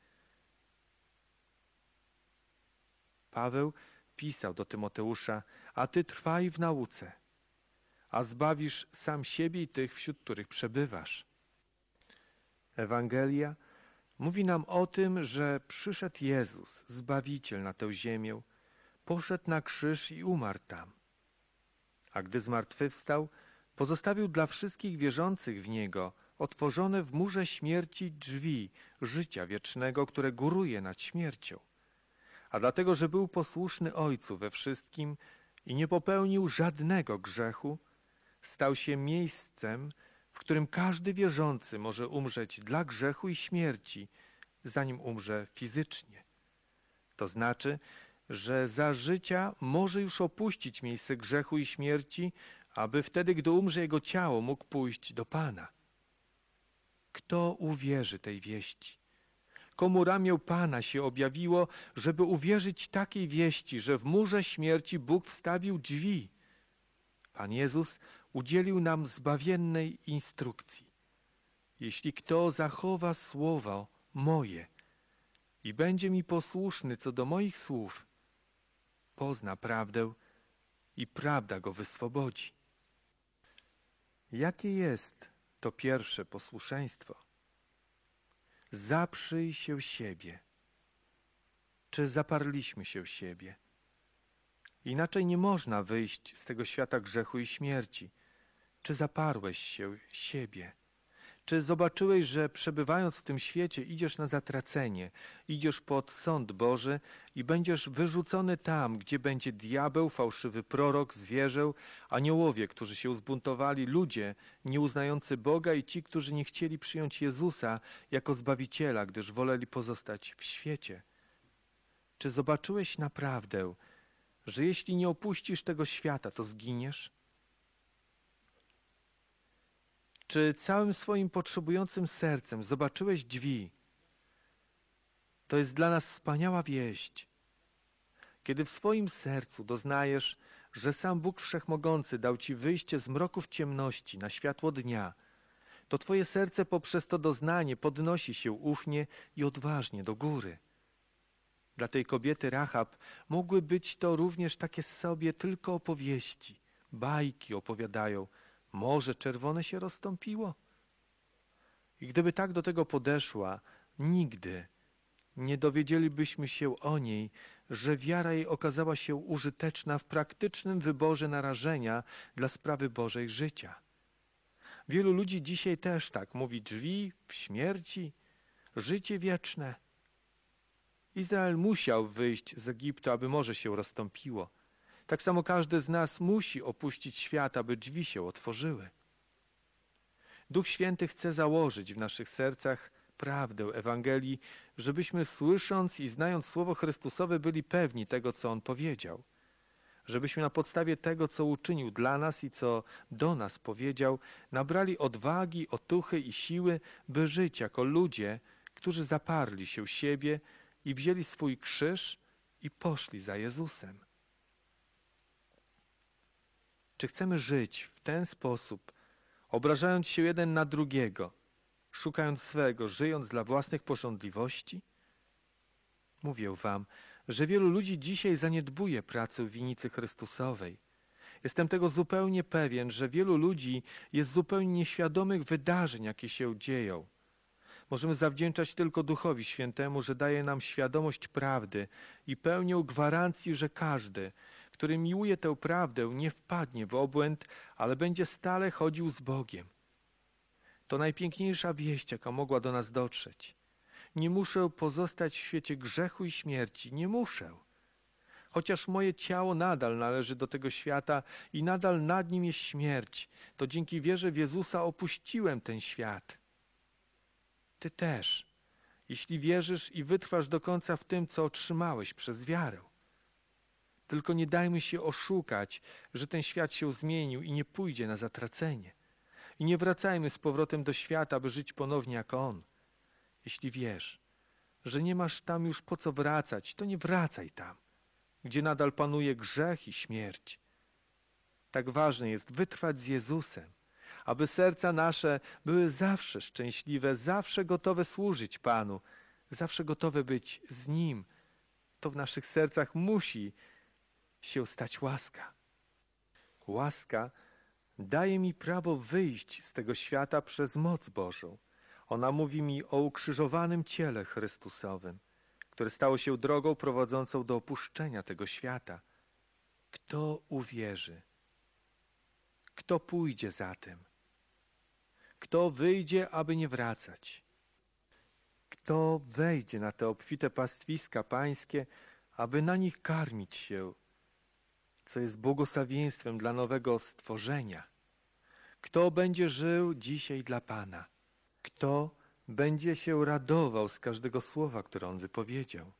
Paweł pisał do Tymoteusza: a ty trwaj w nauce, a zbawisz sam siebie i tych, wśród których przebywasz. Ewangelia mówi nam o tym, że przyszedł Jezus, Zbawiciel, na tę ziemię, poszedł na krzyż i umarł tam. A gdy zmartwychwstał, pozostawił dla wszystkich wierzących w Niego otworzone w murze śmierci drzwi życia wiecznego, które góruje nad śmiercią. A dlatego, że był posłuszny Ojcu we wszystkim i nie popełnił żadnego grzechu, stał się miejscem, w którym każdy wierzący może umrzeć dla grzechu i śmierci, zanim umrze fizycznie. To znaczy, że za życia może już opuścić miejsce grzechu i śmierci, aby wtedy, gdy umrze jego ciało, mógł pójść do Pana. Kto uwierzy tej wieści? Komu ramię Pana się objawiło, żeby uwierzyć takiej wieści, że w murze śmierci Bóg wstawił drzwi? Pan Jezus udzielił nam zbawiennej instrukcji. Jeśli kto zachowa słowo moje i będzie mi posłuszny co do moich słów, pozna prawdę i prawda go wyswobodzi. Jakie jest to pierwsze posłuszeństwo? Zaprzyj się siebie. Czy zaparliśmy się siebie? Inaczej nie można wyjść z tego świata grzechu i śmierci. Czy zaparłeś się siebie? Czy zobaczyłeś, że przebywając w tym świecie idziesz na zatracenie, idziesz pod sąd Boży i będziesz wyrzucony tam, gdzie będzie diabeł, fałszywy prorok, zwierzę, aniołowie, którzy się zbuntowali, ludzie nieuznający Boga i ci, którzy nie chcieli przyjąć Jezusa jako Zbawiciela, gdyż woleli pozostać w świecie? Czy zobaczyłeś naprawdę, że jeśli nie opuścisz tego świata, to zginiesz? Czy całym swoim potrzebującym sercem zobaczyłeś drzwi? To jest dla nas wspaniała wieść. Kiedy w swoim sercu doznajesz, że sam Bóg Wszechmogący dał ci wyjście z mroków ciemności na światło dnia, to twoje serce poprzez to doznanie podnosi się ufnie i odważnie do góry. Dla tej kobiety Rahab mogły być to również takie sobie tylko opowieści, bajki opowiadają, Morze Czerwone się rozstąpiło. I gdyby tak do tego podeszła, nigdy nie dowiedzielibyśmy się o niej, że wiara jej okazała się użyteczna w praktycznym wyborze narażenia dla sprawy Bożej życia. Wielu ludzi dzisiaj też tak mówi: drzwi w śmierci, życie wieczne. Izrael musiał wyjść z Egiptu, aby morze się rozstąpiło. Tak samo każdy z nas musi opuścić świat, aby drzwi się otworzyły. Duch Święty chce założyć w naszych sercach prawdę Ewangelii, żebyśmy słysząc i znając Słowo Chrystusowe byli pewni tego, co On powiedział. Żebyśmy na podstawie tego, co uczynił dla nas i co do nas powiedział, nabrali odwagi, otuchy i siły, by żyć jako ludzie, którzy zaparli się siebie i wzięli swój krzyż i poszli za Jezusem. Czy chcemy żyć w ten sposób, obrażając się jeden na drugiego, szukając swego, żyjąc dla własnych pożądliwości? Mówię wam, że wielu ludzi dzisiaj zaniedbuje pracę w winnicy Chrystusowej. Jestem tego zupełnie pewien, że wielu ludzi jest zupełnie nieświadomych wydarzeń, jakie się dzieją. Możemy zawdzięczać tylko Duchowi Świętemu, że daje nam świadomość prawdy i pełnią gwarancji, że każdy, który miłuje tę prawdę, nie wpadnie w obłęd, ale będzie stale chodził z Bogiem. To najpiękniejsza wieść, jaka mogła do nas dotrzeć. Nie muszę pozostać w świecie grzechu i śmierci. Nie muszę. Chociaż moje ciało nadal należy do tego świata i nadal nad nim jest śmierć, to dzięki wierze w Jezusa opuściłem ten świat. Ty też, jeśli wierzysz i wytrwasz do końca w tym, co otrzymałeś przez wiarę. Tylko nie dajmy się oszukać, że ten świat się zmienił i nie pójdzie na zatracenie. I nie wracajmy z powrotem do świata, by żyć ponownie jak on. Jeśli wiesz, że nie masz tam już po co wracać, to nie wracaj tam, gdzie nadal panuje grzech i śmierć. Tak ważne jest wytrwać z Jezusem, aby serca nasze były zawsze szczęśliwe, zawsze gotowe służyć Panu, zawsze gotowe być z Nim. To w naszych sercach musi się stać łaska. Łaska daje mi prawo wyjść z tego świata przez moc Bożą. Ona mówi mi o ukrzyżowanym ciele Chrystusowym, które stało się drogą prowadzącą do opuszczenia tego świata. Kto uwierzy? Kto pójdzie za tym? Kto wyjdzie, aby nie wracać? Kto wejdzie na te obfite pastwiska pańskie, aby na nich karmić się, co jest błogosławieństwem dla nowego stworzenia? Kto będzie żył dzisiaj dla Pana? Kto będzie się radował z każdego słowa, które On wypowiedział?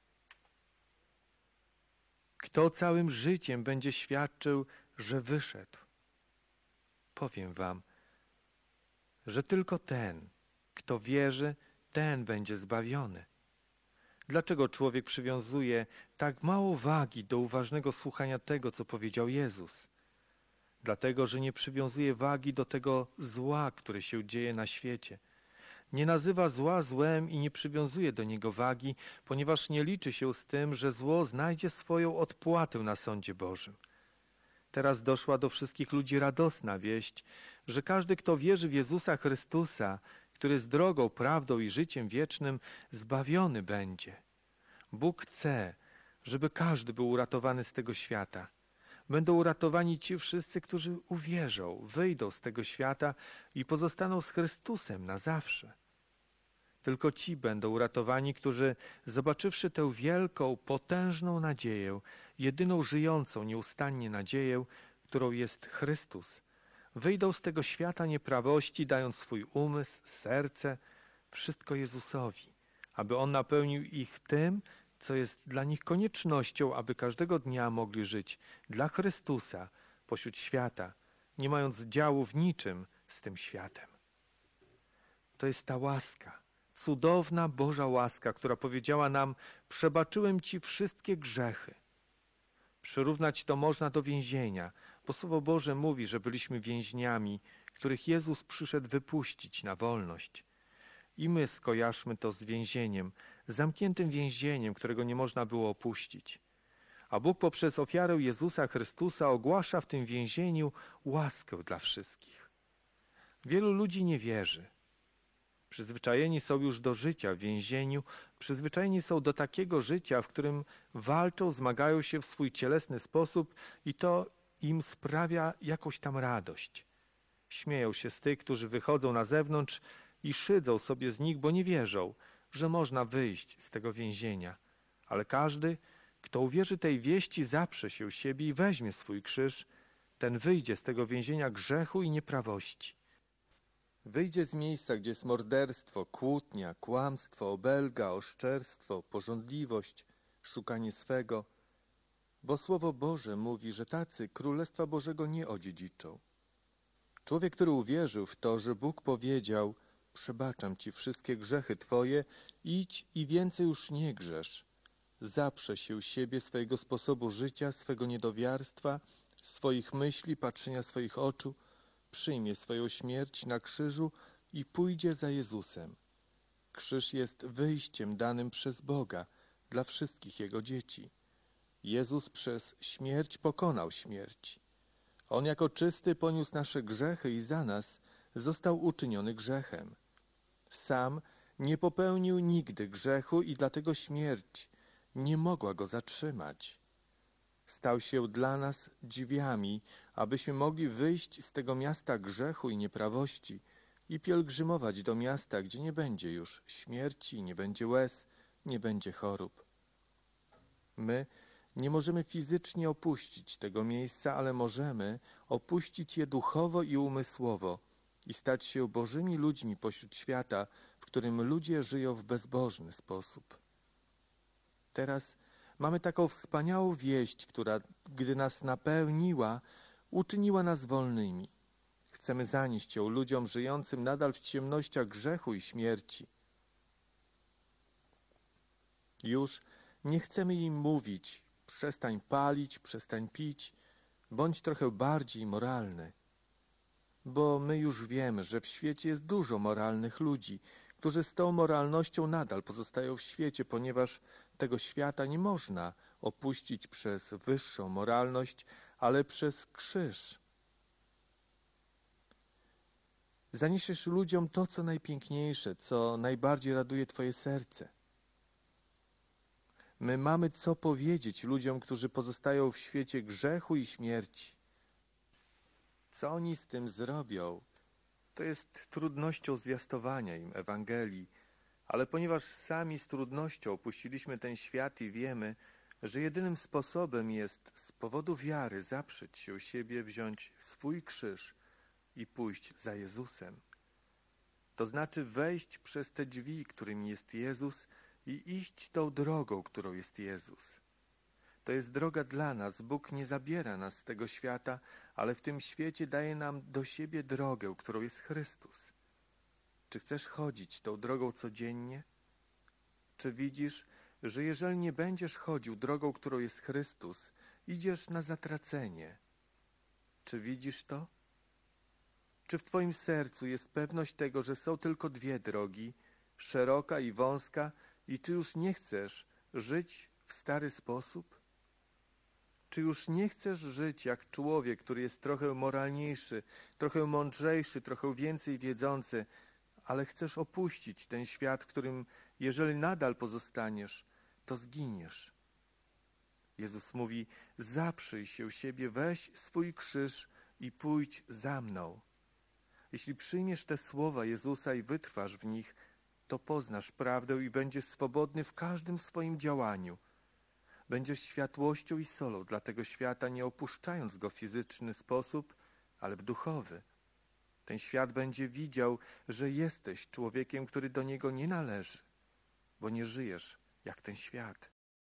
Kto całym życiem będzie świadczył, że wyszedł? Powiem wam, że tylko ten, kto wierzy, ten będzie zbawiony. Dlaczego człowiek przywiązuje tak mało wagi do uważnego słuchania tego, co powiedział Jezus? Dlatego, że nie przywiązuje wagi do tego zła, które się dzieje na świecie. Nie nazywa zła złem i nie przywiązuje do niego wagi, ponieważ nie liczy się z tym, że zło znajdzie swoją odpłatę na sądzie Bożym. Teraz doszła do wszystkich ludzi radosna wieść, że każdy, kto wierzy w Jezusa Chrystusa, który jest drogą, prawdą i życiem wiecznym, zbawiony będzie. Bóg chce, żeby każdy był uratowany z tego świata. Będą uratowani ci wszyscy, którzy uwierzą, wyjdą z tego świata i pozostaną z Chrystusem na zawsze. Tylko ci będą uratowani, którzy, zobaczywszy tę wielką, potężną nadzieję, jedyną żyjącą nieustannie nadzieję, którą jest Chrystus, wyjdą z tego świata nieprawości, dając swój umysł, serce, wszystko Jezusowi, aby On napełnił ich tym, co jest dla nich koniecznością, aby każdego dnia mogli żyć dla Chrystusa pośród świata, nie mając działu w niczym z tym światem. To jest ta łaska, cudowna Boża łaska, która powiedziała nam: przebaczyłem Ci wszystkie grzechy. Przyrównać to można do więzienia, bo Słowo Boże mówi, że byliśmy więźniami, których Jezus przyszedł wypuścić na wolność. I my skojarzmy to z więzieniem, zamkniętym więzieniem, którego nie można było opuścić. A Bóg poprzez ofiarę Jezusa Chrystusa ogłasza w tym więzieniu łaskę dla wszystkich. Wielu ludzi nie wierzy. Przyzwyczajeni są już do życia w więzieniu, przyzwyczajeni są do takiego życia, w którym walczą, zmagają się w swój cielesny sposób i to im sprawia jakąś tam radość. Śmieją się z tych, którzy wychodzą na zewnątrz i szydzą sobie z nich, bo nie wierzą, że można wyjść z tego więzienia. Ale każdy, kto uwierzy tej wieści, zaprze się siebie i weźmie swój krzyż, ten wyjdzie z tego więzienia grzechu i nieprawości. Wyjdzie z miejsca, gdzie jest morderstwo, kłótnia, kłamstwo, obelga, oszczerstwo, pożądliwość, szukanie swego, bo Słowo Boże mówi, że tacy Królestwa Bożego nie odziedziczą. Człowiek, który uwierzył w to, że Bóg powiedział: przebaczam ci wszystkie grzechy twoje, idź i więcej już nie grzesz. Zaprze się siebie, swojego sposobu życia, swego niedowiarstwa, swoich myśli, patrzenia swoich oczu, przyjmie swoją śmierć na krzyżu i pójdzie za Jezusem. Krzyż jest wyjściem danym przez Boga dla wszystkich Jego dzieci. Jezus przez śmierć pokonał śmierć. On jako czysty poniósł nasze grzechy i za nas został uczyniony grzechem. Sam nie popełnił nigdy grzechu i dlatego śmierć nie mogła go zatrzymać. Stał się dla nas drzwiami, abyśmy mogli wyjść z tego miasta grzechu i nieprawości i pielgrzymować do miasta, gdzie nie będzie już śmierci, nie będzie łez, nie będzie chorób. My nie możemy fizycznie opuścić tego miejsca, ale możemy opuścić je duchowo i umysłowo i stać się Bożymi ludźmi pośród świata, w którym ludzie żyją w bezbożny sposób. Teraz mamy taką wspaniałą wieść, która, gdy nas napełniła, uczyniła nas wolnymi. Chcemy zanieść ją ludziom żyjącym nadal w ciemnościach grzechu i śmierci. Już nie chcemy im mówić: przestań palić, przestań pić, bądź trochę bardziej moralny. Bo my już wiemy, że w świecie jest dużo moralnych ludzi, którzy z tą moralnością nadal pozostają w świecie, ponieważ tego świata nie można opuścić przez wyższą moralność, ale przez krzyż. Zaniesiesz ludziom to, co najpiękniejsze, co najbardziej raduje Twoje serce. My mamy co powiedzieć ludziom, którzy pozostają w świecie grzechu i śmierci. Co oni z tym zrobią, to jest trudnością zwiastowania im Ewangelii, ale ponieważ sami z trudnością opuściliśmy ten świat i wiemy, że jedynym sposobem jest z powodu wiary zaprzeć się siebie, wziąć swój krzyż i pójść za Jezusem. To znaczy wejść przez te drzwi, którymi jest Jezus, i iść tą drogą, którą jest Jezus. To jest droga dla nas. Bóg nie zabiera nas z tego świata, ale w tym świecie daje nam do siebie drogę, którą jest Chrystus. Czy chcesz chodzić tą drogą codziennie? Czy widzisz, że jeżeli nie będziesz chodził drogą, którą jest Chrystus, idziesz na zatracenie? Czy widzisz to? Czy w twoim sercu jest pewność tego, że są tylko dwie drogi, szeroka i wąska, i czy już nie chcesz żyć w stary sposób? Czy już nie chcesz żyć jak człowiek, który jest trochę moralniejszy, trochę mądrzejszy, trochę więcej wiedzący, ale chcesz opuścić ten świat, w którym jeżeli nadal pozostaniesz, to zginiesz? Jezus mówi: zaprzyj się siebie, weź swój krzyż i pójdź za mną. Jeśli przyjmiesz te słowa Jezusa i wytrwasz w nich, to poznasz prawdę i będziesz swobodny w każdym swoim działaniu. Będziesz światłością i solą dla tego świata, nie opuszczając go w fizyczny sposób, ale w duchowy. Ten świat będzie widział, że jesteś człowiekiem, który do niego nie należy, bo nie żyjesz jak ten świat.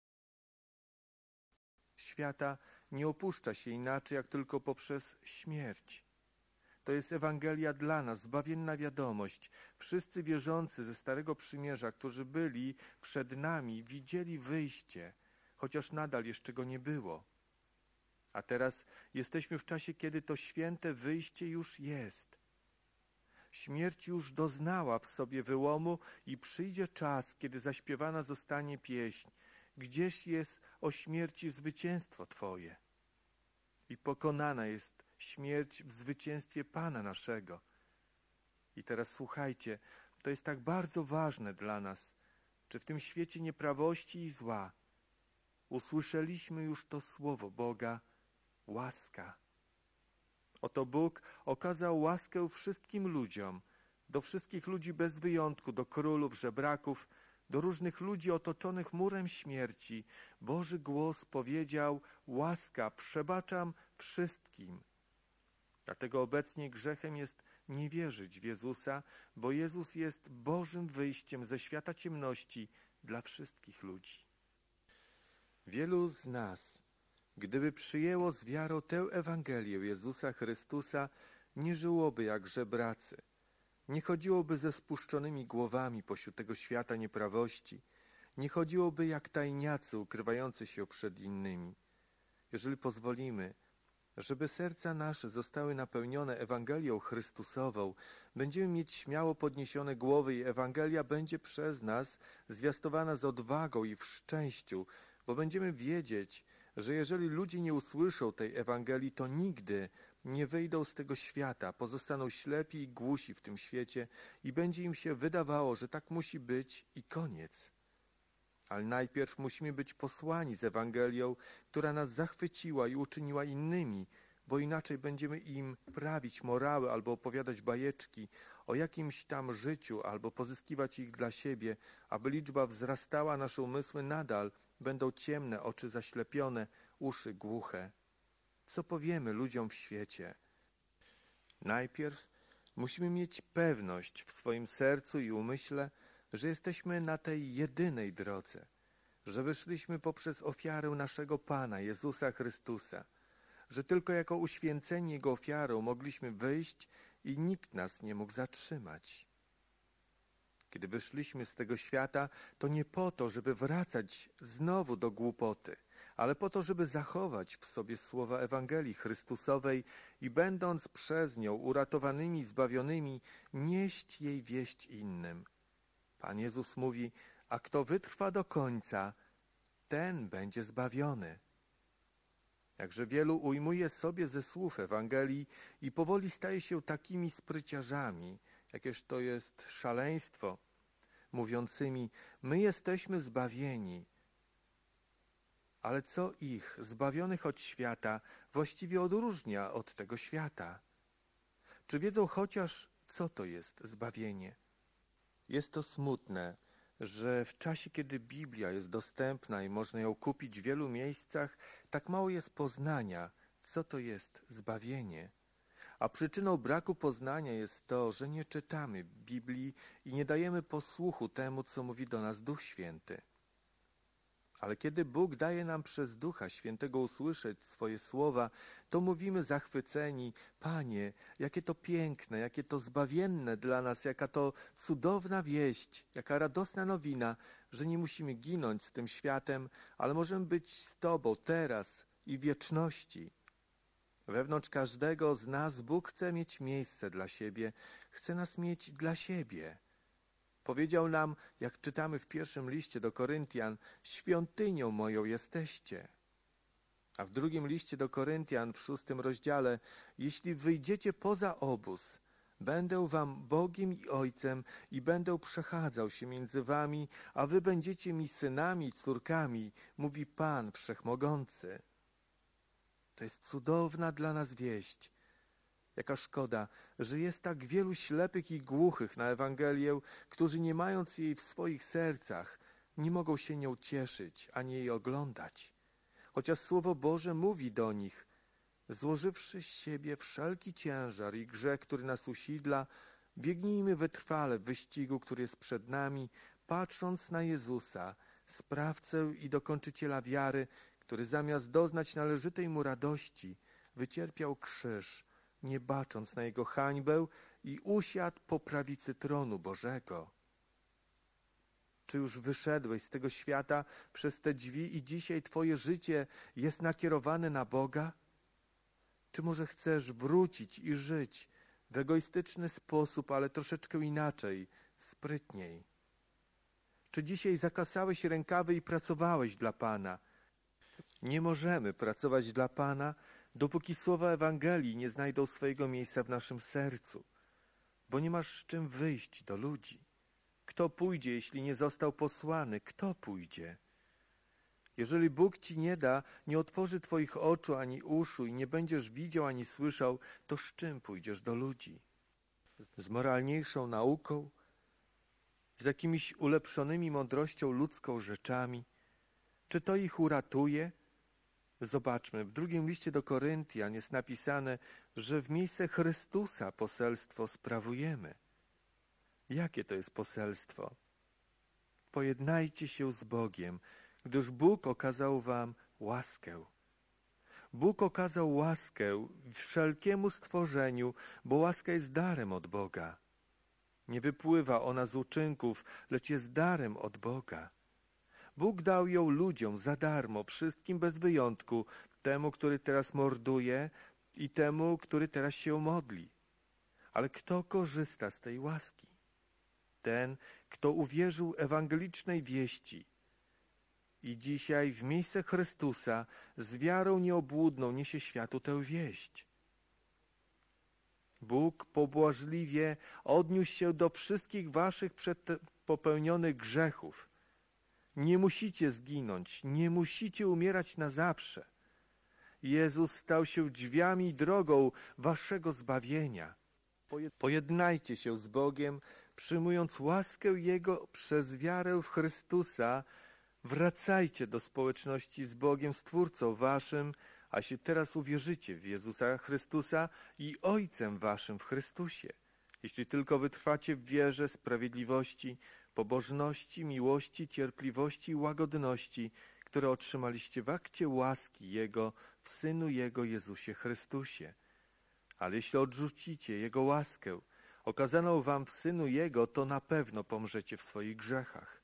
Świata nie opuszcza się inaczej, jak tylko poprzez śmierć. To jest Ewangelia dla nas, zbawienna wiadomość. Wszyscy wierzący ze Starego Przymierza, którzy byli przed nami, widzieli wyjście, chociaż nadal jeszcze go nie było. A teraz jesteśmy w czasie, kiedy to święte wyjście już jest. Śmierć już doznała w sobie wyłomu i przyjdzie czas, kiedy zaśpiewana zostanie pieśń: gdzieś jest o śmierci zwycięstwo Twoje. I pokonana jest śmierć w zwycięstwie Pana naszego. I teraz słuchajcie, To jest tak bardzo ważne dla nas, czy w tym świecie nieprawości i zła usłyszeliśmy już to słowo Boga, łaska. Oto Bóg okazał łaskę wszystkim ludziom, do wszystkich ludzi bez wyjątku, do królów, żebraków, do różnych ludzi otoczonych murem śmierci. Boży głos powiedział: łaska, przebaczam wszystkim. Dlatego obecnie grzechem jest nie wierzyć w Jezusa, bo Jezus jest Bożym wyjściem ze świata ciemności dla wszystkich ludzi. Wielu z nas, gdyby przyjęło z wiarą tę Ewangelię Jezusa Chrystusa, nie żyłoby jak żebracy, nie chodziłoby ze spuszczonymi głowami pośród tego świata nieprawości, nie chodziłoby jak tajniacy ukrywający się przed innymi. Jeżeli pozwolimy, żeby serca nasze zostały napełnione Ewangelią Chrystusową, będziemy mieć śmiało podniesione głowy i Ewangelia będzie przez nas zwiastowana z odwagą i w szczęściu, bo będziemy wiedzieć, że jeżeli ludzie nie usłyszą tej Ewangelii, to nigdy nie wyjdą z tego świata, pozostaną ślepi i głusi w tym świecie i będzie im się wydawało, że tak musi być i koniec. Ale najpierw musimy być posłani z Ewangelią, która nas zachwyciła i uczyniła innymi, bo inaczej będziemy im prawić morały albo opowiadać bajeczki o jakimś tam życiu albo pozyskiwać ich dla siebie, aby liczba wzrastała, nasze umysły nadal będą ciemne, oczy zaślepione, uszy głuche. Co powiemy ludziom w świecie? Najpierw musimy mieć pewność w swoim sercu i umyśle, że jesteśmy na tej jedynej drodze, że wyszliśmy poprzez ofiarę naszego Pana, Jezusa Chrystusa, że tylko jako uświęceni Jego ofiarą mogliśmy wyjść i nikt nas nie mógł zatrzymać. Kiedy wyszliśmy z tego świata, to nie po to, żeby wracać znowu do głupoty, ale po to, żeby zachować w sobie słowa Ewangelii Chrystusowej i będąc przez nią uratowanymi, zbawionymi, nieść jej wieść innym. Pan Jezus mówi: a kto wytrwa do końca, ten będzie zbawiony. Jakże wielu ujmuje sobie ze słów Ewangelii i powoli staje się takimi spryciarzami, jakież to jest szaleństwo, mówiącymi: my jesteśmy zbawieni. Ale co ich, zbawionych od świata, właściwie odróżnia od tego świata? Czy wiedzą chociaż, co to jest zbawienie? Jest to smutne, że w czasie, kiedy Biblia jest dostępna i można ją kupić w wielu miejscach, tak mało jest poznania, co to jest zbawienie. A przyczyną braku poznania jest to, że nie czytamy Biblii i nie dajemy posłuchu temu, co mówi do nas Duch Święty. Ale kiedy Bóg daje nam przez Ducha Świętego usłyszeć swoje słowa, to mówimy zachwyceni: Panie, jakie to piękne, jakie to zbawienne dla nas, jaka to cudowna wieść, jaka radosna nowina, że nie musimy ginąć z tym światem, ale możemy być z Tobą teraz i w wieczności. Wewnątrz każdego z nas Bóg chce mieć miejsce dla siebie, chce nas mieć dla siebie. Powiedział nam, jak czytamy w pierwszym liście do Koryntian: świątynią moją jesteście. A w drugim liście do Koryntian, w szóstym rozdziale: jeśli wyjdziecie poza obóz, będę wam Bogiem i Ojcem i będę przechadzał się między wami, a wy będziecie mi synami i córkami, mówi Pan Wszechmogący. To jest cudowna dla nas wieść. Jaka szkoda, że jest tak wielu ślepych i głuchych na Ewangelię, którzy nie mając jej w swoich sercach, nie mogą się nią cieszyć, ani jej oglądać. Chociaż Słowo Boże mówi do nich: złożywszy z siebie wszelki ciężar i grzech, który nas usidla, biegnijmy wytrwale w wyścigu, który jest przed nami, patrząc na Jezusa, sprawcę i dokończyciela wiary, który zamiast doznać należytej mu radości, wycierpiał krzyż, nie bacząc na jego hańbę, i usiadł po prawicy tronu Bożego. Czy już wyszedłeś z tego świata przez te drzwi i dzisiaj twoje życie jest nakierowane na Boga? Czy może chcesz wrócić i żyć w egoistyczny sposób, ale troszeczkę inaczej, sprytniej? Czy dzisiaj zakasałeś rękawy i pracowałeś dla Pana? Nie możemy pracować dla Pana, dopóki słowa Ewangelii nie znajdą swojego miejsca w naszym sercu, bo nie masz z czym wyjść do ludzi. Kto pójdzie, jeśli nie został posłany? Kto pójdzie? Jeżeli Bóg ci nie da, nie otworzy twoich oczu ani uszu i nie będziesz widział ani słyszał, to z czym pójdziesz do ludzi? Z moralniejszą nauką? Z jakimiś ulepszonymi mądrością ludzką rzeczami? Czy to ich uratuje? Zobaczmy, w drugim liście do Koryntian jest napisane, że w miejsce Chrystusa poselstwo sprawujemy. Jakie to jest poselstwo? Pojednajcie się z Bogiem, gdyż Bóg okazał wam łaskę. Bóg okazał łaskę wszelkiemu stworzeniu, bo łaska jest darem od Boga. Nie wypływa ona z uczynków, lecz jest darem od Boga. Bóg dał ją ludziom za darmo, wszystkim bez wyjątku, temu, który teraz morduje i temu, który teraz się modli. Ale kto korzysta z tej łaski? Ten, kto uwierzył ewangelicznej wieści i dzisiaj w miejsce Chrystusa z wiarą nieobłudną niesie światu tę wieść. Bóg pobłażliwie odniósł się do wszystkich waszych popełnionych grzechów. Nie musicie zginąć, nie musicie umierać na zawsze. Jezus stał się drzwiami i drogą waszego zbawienia. Pojednajcie się z Bogiem, przyjmując łaskę Jego przez wiarę w Chrystusa. Wracajcie do społeczności z Bogiem Stwórcą waszym, a się teraz uwierzycie w Jezusa Chrystusa i Ojcem waszym w Chrystusie. Jeśli tylko wytrwacie w wierze, sprawiedliwości, pobożności, miłości, cierpliwości i łagodności, które otrzymaliście w akcie łaski Jego w Synu Jego Jezusie Chrystusie. Ale jeśli odrzucicie Jego łaskę, okazaną wam w Synu Jego, to na pewno pomrzecie w swoich grzechach.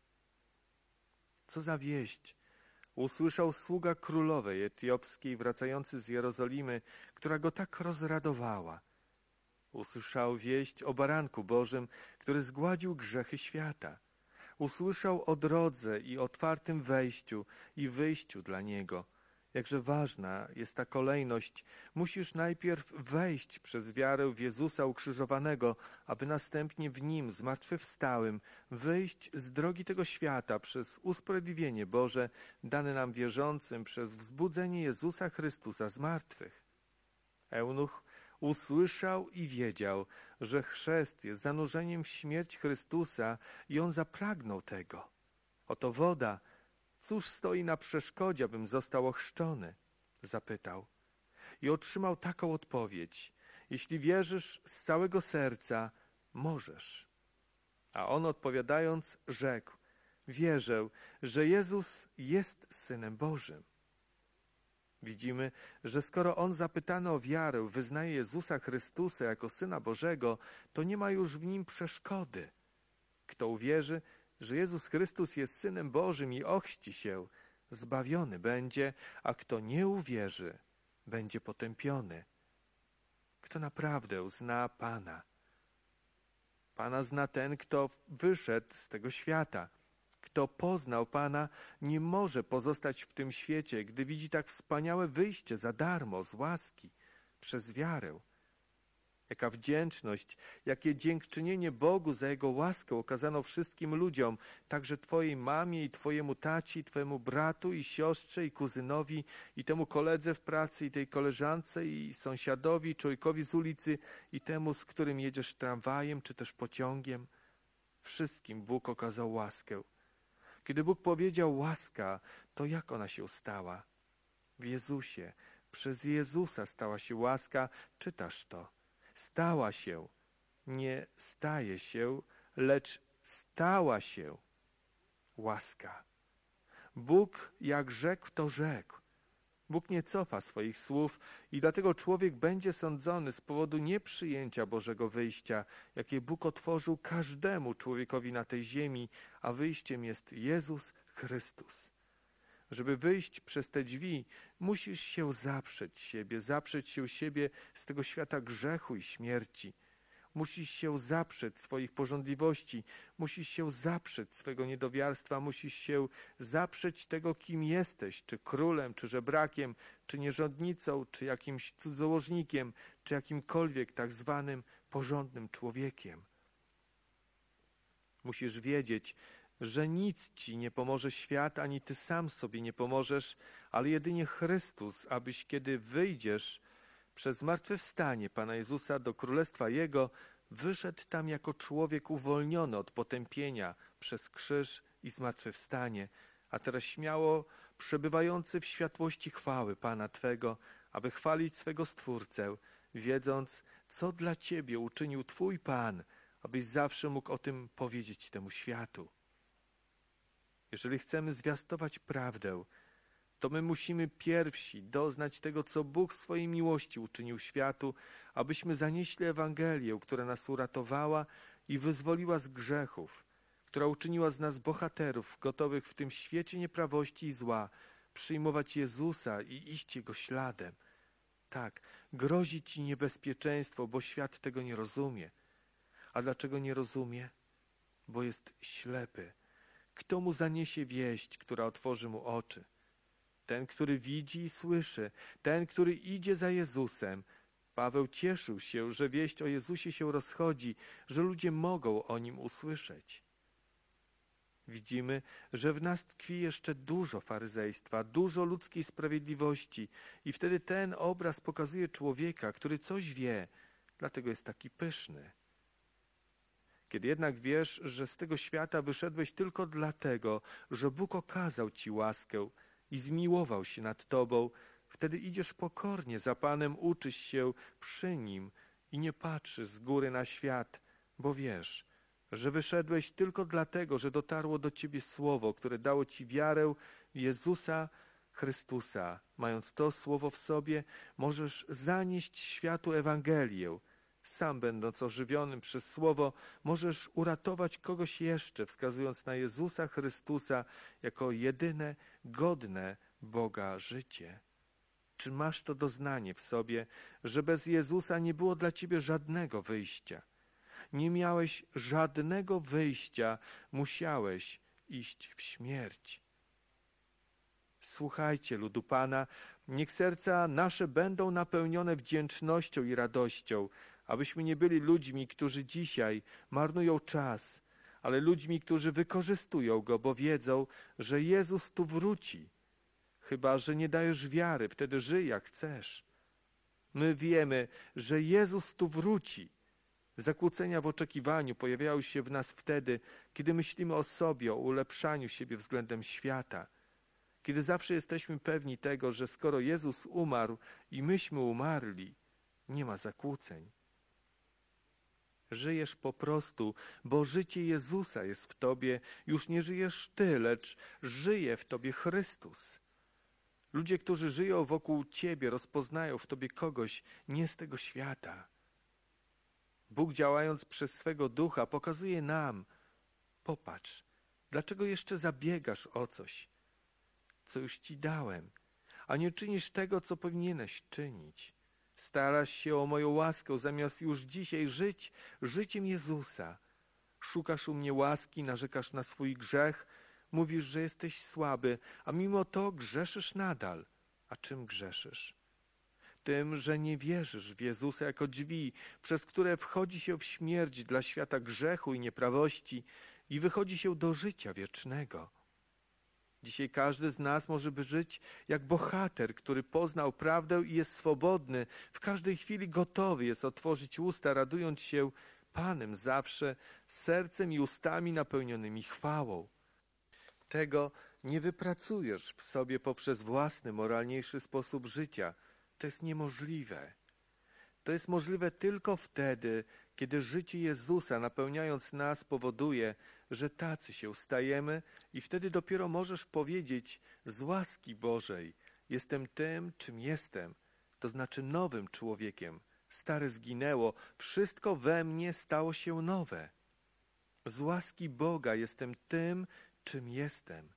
Co za wieść usłyszał sługa królowej etiopskiej wracający z Jerozolimy, która go tak rozradowała. Usłyszał wieść o baranku Bożym, który zgładził grzechy świata. Usłyszał o drodze i otwartym wejściu i wyjściu dla niego. Jakże ważna jest ta kolejność. Musisz najpierw wejść przez wiarę w Jezusa ukrzyżowanego, aby następnie w Nim, zmartwychwstałym, wyjść z drogi tego świata przez usprawiedliwienie Boże dane nam wierzącym przez wzbudzenie Jezusa Chrystusa z martwych. Eunuch usłyszał i wiedział, że chrzest jest zanurzeniem w śmierć Chrystusa i on zapragnął tego. Oto woda. Cóż stoi na przeszkodzie, abym został ochrzczony? Zapytał. I otrzymał taką odpowiedź. Jeśli wierzysz z całego serca, możesz. A on odpowiadając rzekł. Wierzę, że Jezus jest Synem Bożym. Widzimy, że skoro on zapytany o wiarę wyznaje Jezusa Chrystusa jako Syna Bożego, to nie ma już w nim przeszkody. Kto uwierzy, że Jezus Chrystus jest Synem Bożym i ochrzci się, zbawiony będzie, a kto nie uwierzy, będzie potępiony. Kto naprawdę zna Pana? Pana zna ten, kto wyszedł z tego świata. Kto poznał Pana, nie może pozostać w tym świecie, gdy widzi tak wspaniałe wyjście za darmo, z łaski, przez wiarę. Jaka wdzięczność, jakie dziękczynienie Bogu za Jego łaskę okazano wszystkim ludziom, także Twojej mamie i Twojemu taci, Twojemu bratu i siostrze i kuzynowi i temu koledze w pracy i tej koleżance i sąsiadowi, człowiekowi z ulicy i temu, z którym jedziesz tramwajem czy też pociągiem. Wszystkim Bóg okazał łaskę. Kiedy Bóg powiedział łaska, to jak ona się stała? W Jezusie. Przez Jezusa stała się łaska. Czytasz to. Stała się. Nie staje się, lecz stała się łaska. Bóg jak rzekł, to rzekł. Bóg nie cofa swoich słów i dlatego człowiek będzie sądzony z powodu nieprzyjęcia Bożego wyjścia, jakie Bóg otworzył każdemu człowiekowi na tej ziemi, a wyjściem jest Jezus Chrystus. Żeby wyjść przez te drzwi, musisz się zaprzeć siebie, zaprzeć się siebie z tego świata grzechu i śmierci. Musisz się zaprzeć swoich pożądliwości, musisz się zaprzeć swego niedowiarstwa, musisz się zaprzeć tego, kim jesteś, czy królem, czy żebrakiem, czy nierządnicą, czy jakimś cudzołożnikiem, czy jakimkolwiek tak zwanym porządnym człowiekiem. Musisz wiedzieć, że nic ci nie pomoże świat, ani ty sam sobie nie pomożesz, ale jedynie Chrystus, abyś kiedy wyjdziesz przez zmartwychwstanie Pana Jezusa do Królestwa Jego, wyszedł tam jako człowiek uwolniony od potępienia przez krzyż i zmartwychwstanie, a teraz śmiało przebywający w światłości chwały Pana Twego, aby chwalić swego Stwórcę, wiedząc, co dla Ciebie uczynił Twój Pan, abyś zawsze mógł o tym powiedzieć temu światu. Jeżeli chcemy zwiastować prawdę, to my musimy pierwsi doznać tego, co Bóg w swojej miłości uczynił światu, abyśmy zanieśli Ewangelię, która nas uratowała i wyzwoliła z grzechów, która uczyniła z nas bohaterów gotowych w tym świecie nieprawości i zła przyjmować Jezusa i iść Jego śladem. Tak, grozi ci niebezpieczeństwo, bo świat tego nie rozumie. A dlaczego nie rozumie? Bo jest ślepy. Kto mu zaniesie wieść, która otworzy mu oczy? Ten, który widzi i słyszy, ten, który idzie za Jezusem. Paweł cieszył się, że wieść o Jezusie się rozchodzi, że ludzie mogą o Nim usłyszeć. Widzimy, że w nas tkwi jeszcze dużo faryzejstwa, dużo ludzkiej sprawiedliwości i wtedy ten obraz pokazuje człowieka, który coś wie, dlatego jest taki pyszny. Kiedy jednak wiesz, że z tego świata wyszedłeś tylko dlatego, że Bóg okazał ci łaskę i zmiłował się nad tobą, wtedy idziesz pokornie za Panem, uczysz się przy Nim i nie patrzysz z góry na świat, bo wiesz, że wyszedłeś tylko dlatego, że dotarło do ciebie słowo, które dało ci wiarę w Jezusa Chrystusa. Mając to słowo w sobie, możesz zanieść światu Ewangelię. Sam będąc ożywionym przez słowo, możesz uratować kogoś jeszcze, wskazując na Jezusa Chrystusa jako jedyne, godne Boga życie. Czy masz to doznanie w sobie, że bez Jezusa nie było dla ciebie żadnego wyjścia? Nie miałeś żadnego wyjścia, musiałeś iść w śmierć. Słuchajcie, ludu Pana, niech serca nasze będą napełnione wdzięcznością i radością, abyśmy nie byli ludźmi, którzy dzisiaj marnują czas, ale ludźmi, którzy wykorzystują go, bo wiedzą, że Jezus tu wróci. Chyba że nie dajesz wiary, wtedy żyj jak chcesz. My wiemy, że Jezus tu wróci. Zakłócenia w oczekiwaniu pojawiają się w nas wtedy, kiedy myślimy o sobie, o ulepszaniu siebie względem świata. Kiedy zawsze jesteśmy pewni tego, że skoro Jezus umarł i myśmy umarli, nie ma zakłóceń. Żyjesz po prostu, bo życie Jezusa jest w tobie. Już nie żyjesz ty, lecz żyje w tobie Chrystus. Ludzie, którzy żyją wokół ciebie, rozpoznają w tobie kogoś nie z tego świata. Bóg, działając przez swego Ducha, pokazuje nam: popatrz, dlaczego jeszcze zabiegasz o coś, co już ci dałem, a nie czynisz tego, co powinieneś czynić. Starasz się o moją łaskę, zamiast już dzisiaj żyć życiem Jezusa. Szukasz u mnie łaski, narzekasz na swój grzech, mówisz, że jesteś słaby, a mimo to grzeszysz nadal. A czym grzeszysz? Tym, że nie wierzysz w Jezusa jako drzwi, przez które wchodzi się w śmierć dla świata grzechu i nieprawości i wychodzi się do życia wiecznego. Dzisiaj każdy z nas może by żyć jak bohater, który poznał prawdę i jest swobodny, w każdej chwili gotowy jest otworzyć usta, radując się Panem zawsze, sercem i ustami napełnionymi chwałą. Tego nie wypracujesz w sobie poprzez własny, moralniejszy sposób życia. To jest niemożliwe. To jest możliwe tylko wtedy, kiedy życie Jezusa, napełniając nas, powoduje, że tacy się stajemy i wtedy dopiero możesz powiedzieć z łaski Bożej: jestem tym, czym jestem, to znaczy nowym człowiekiem. Stare zginęło, wszystko we mnie stało się nowe. Z łaski Boga jestem tym, czym jestem.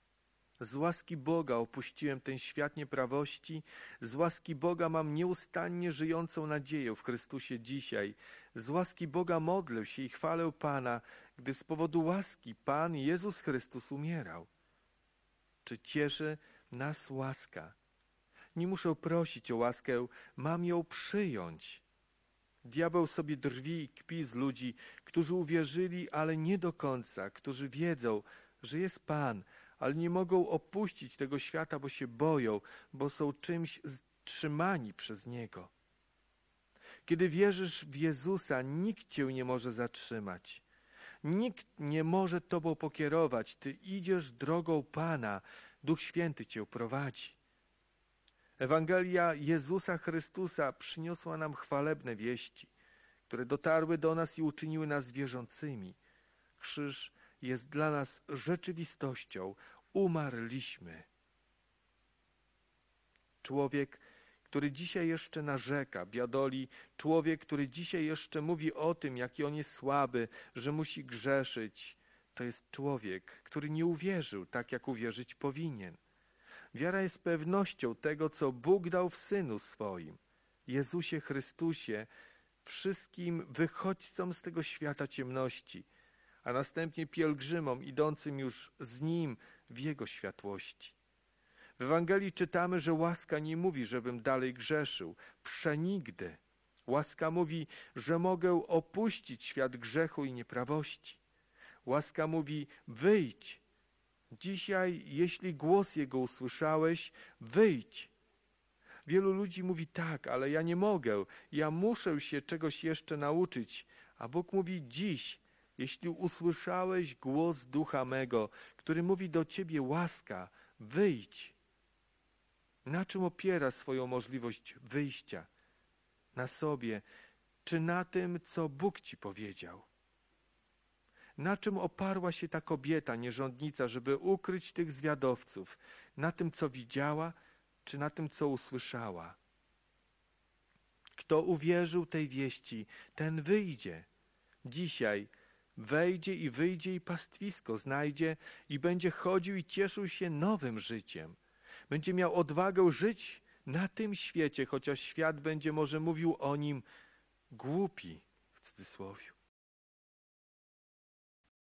Z łaski Boga opuściłem ten świat nieprawości, z łaski Boga mam nieustannie żyjącą nadzieję w Chrystusie dzisiaj. Z łaski Boga modlę się i chwalę Pana, gdy z powodu łaski Pan Jezus Chrystus umierał. Czy cieszy nas łaska? Nie muszę prosić o łaskę, mam ją przyjąć. Diabeł sobie drwi i kpi z ludzi, którzy uwierzyli, ale nie do końca, którzy wiedzą, że jest Pan, ale nie mogą opuścić tego świata, bo się boją, bo są czymś trzymani przez Niego. Kiedy wierzysz w Jezusa, nikt cię nie może zatrzymać. Nikt nie może tobą pokierować. Ty idziesz drogą Pana. Duch Święty cię prowadzi. Ewangelia Jezusa Chrystusa przyniosła nam chwalebne wieści, które dotarły do nas i uczyniły nas wierzącymi. Krzyż jest dla nas rzeczywistością. Umarliśmy. Człowiek, który dzisiaj jeszcze narzeka, biadoli, człowiek, który dzisiaj jeszcze mówi o tym, jaki on jest słaby, że musi grzeszyć, to jest człowiek, który nie uwierzył tak, jak uwierzyć powinien. Wiara jest pewnością tego, co Bóg dał w Synu swoim, Jezusie Chrystusie, wszystkim wychodźcom z tego świata ciemności, a następnie pielgrzymom idącym już z Nim w Jego światłości. W Ewangelii czytamy, że łaska nie mówi, żebym dalej grzeszył. Przenigdy. Łaska mówi, że mogę opuścić świat grzechu i nieprawości. Łaska mówi, wyjdź. Dzisiaj, jeśli głos Jego usłyszałeś, wyjdź. Wielu ludzi mówi tak, ale ja nie mogę. Ja muszę się czegoś jeszcze nauczyć. A Bóg mówi dziś, jeśli usłyszałeś głos Ducha mego, który mówi do ciebie łaska, wyjdź. Na czym opiera swoją możliwość wyjścia? Na sobie, czy na tym, co Bóg ci powiedział? Na czym oparła się ta kobieta, nierządnica, żeby ukryć tych zwiadowców? Na tym, co widziała, czy na tym, co usłyszała? Kto uwierzył tej wieści, ten wyjdzie. Dzisiaj wejdzie i wyjdzie i pastwisko znajdzie i będzie chodził i cieszył się nowym życiem. Będzie miał odwagę żyć na tym świecie, chociaż świat będzie może mówił o nim głupi, w cudzysłowie.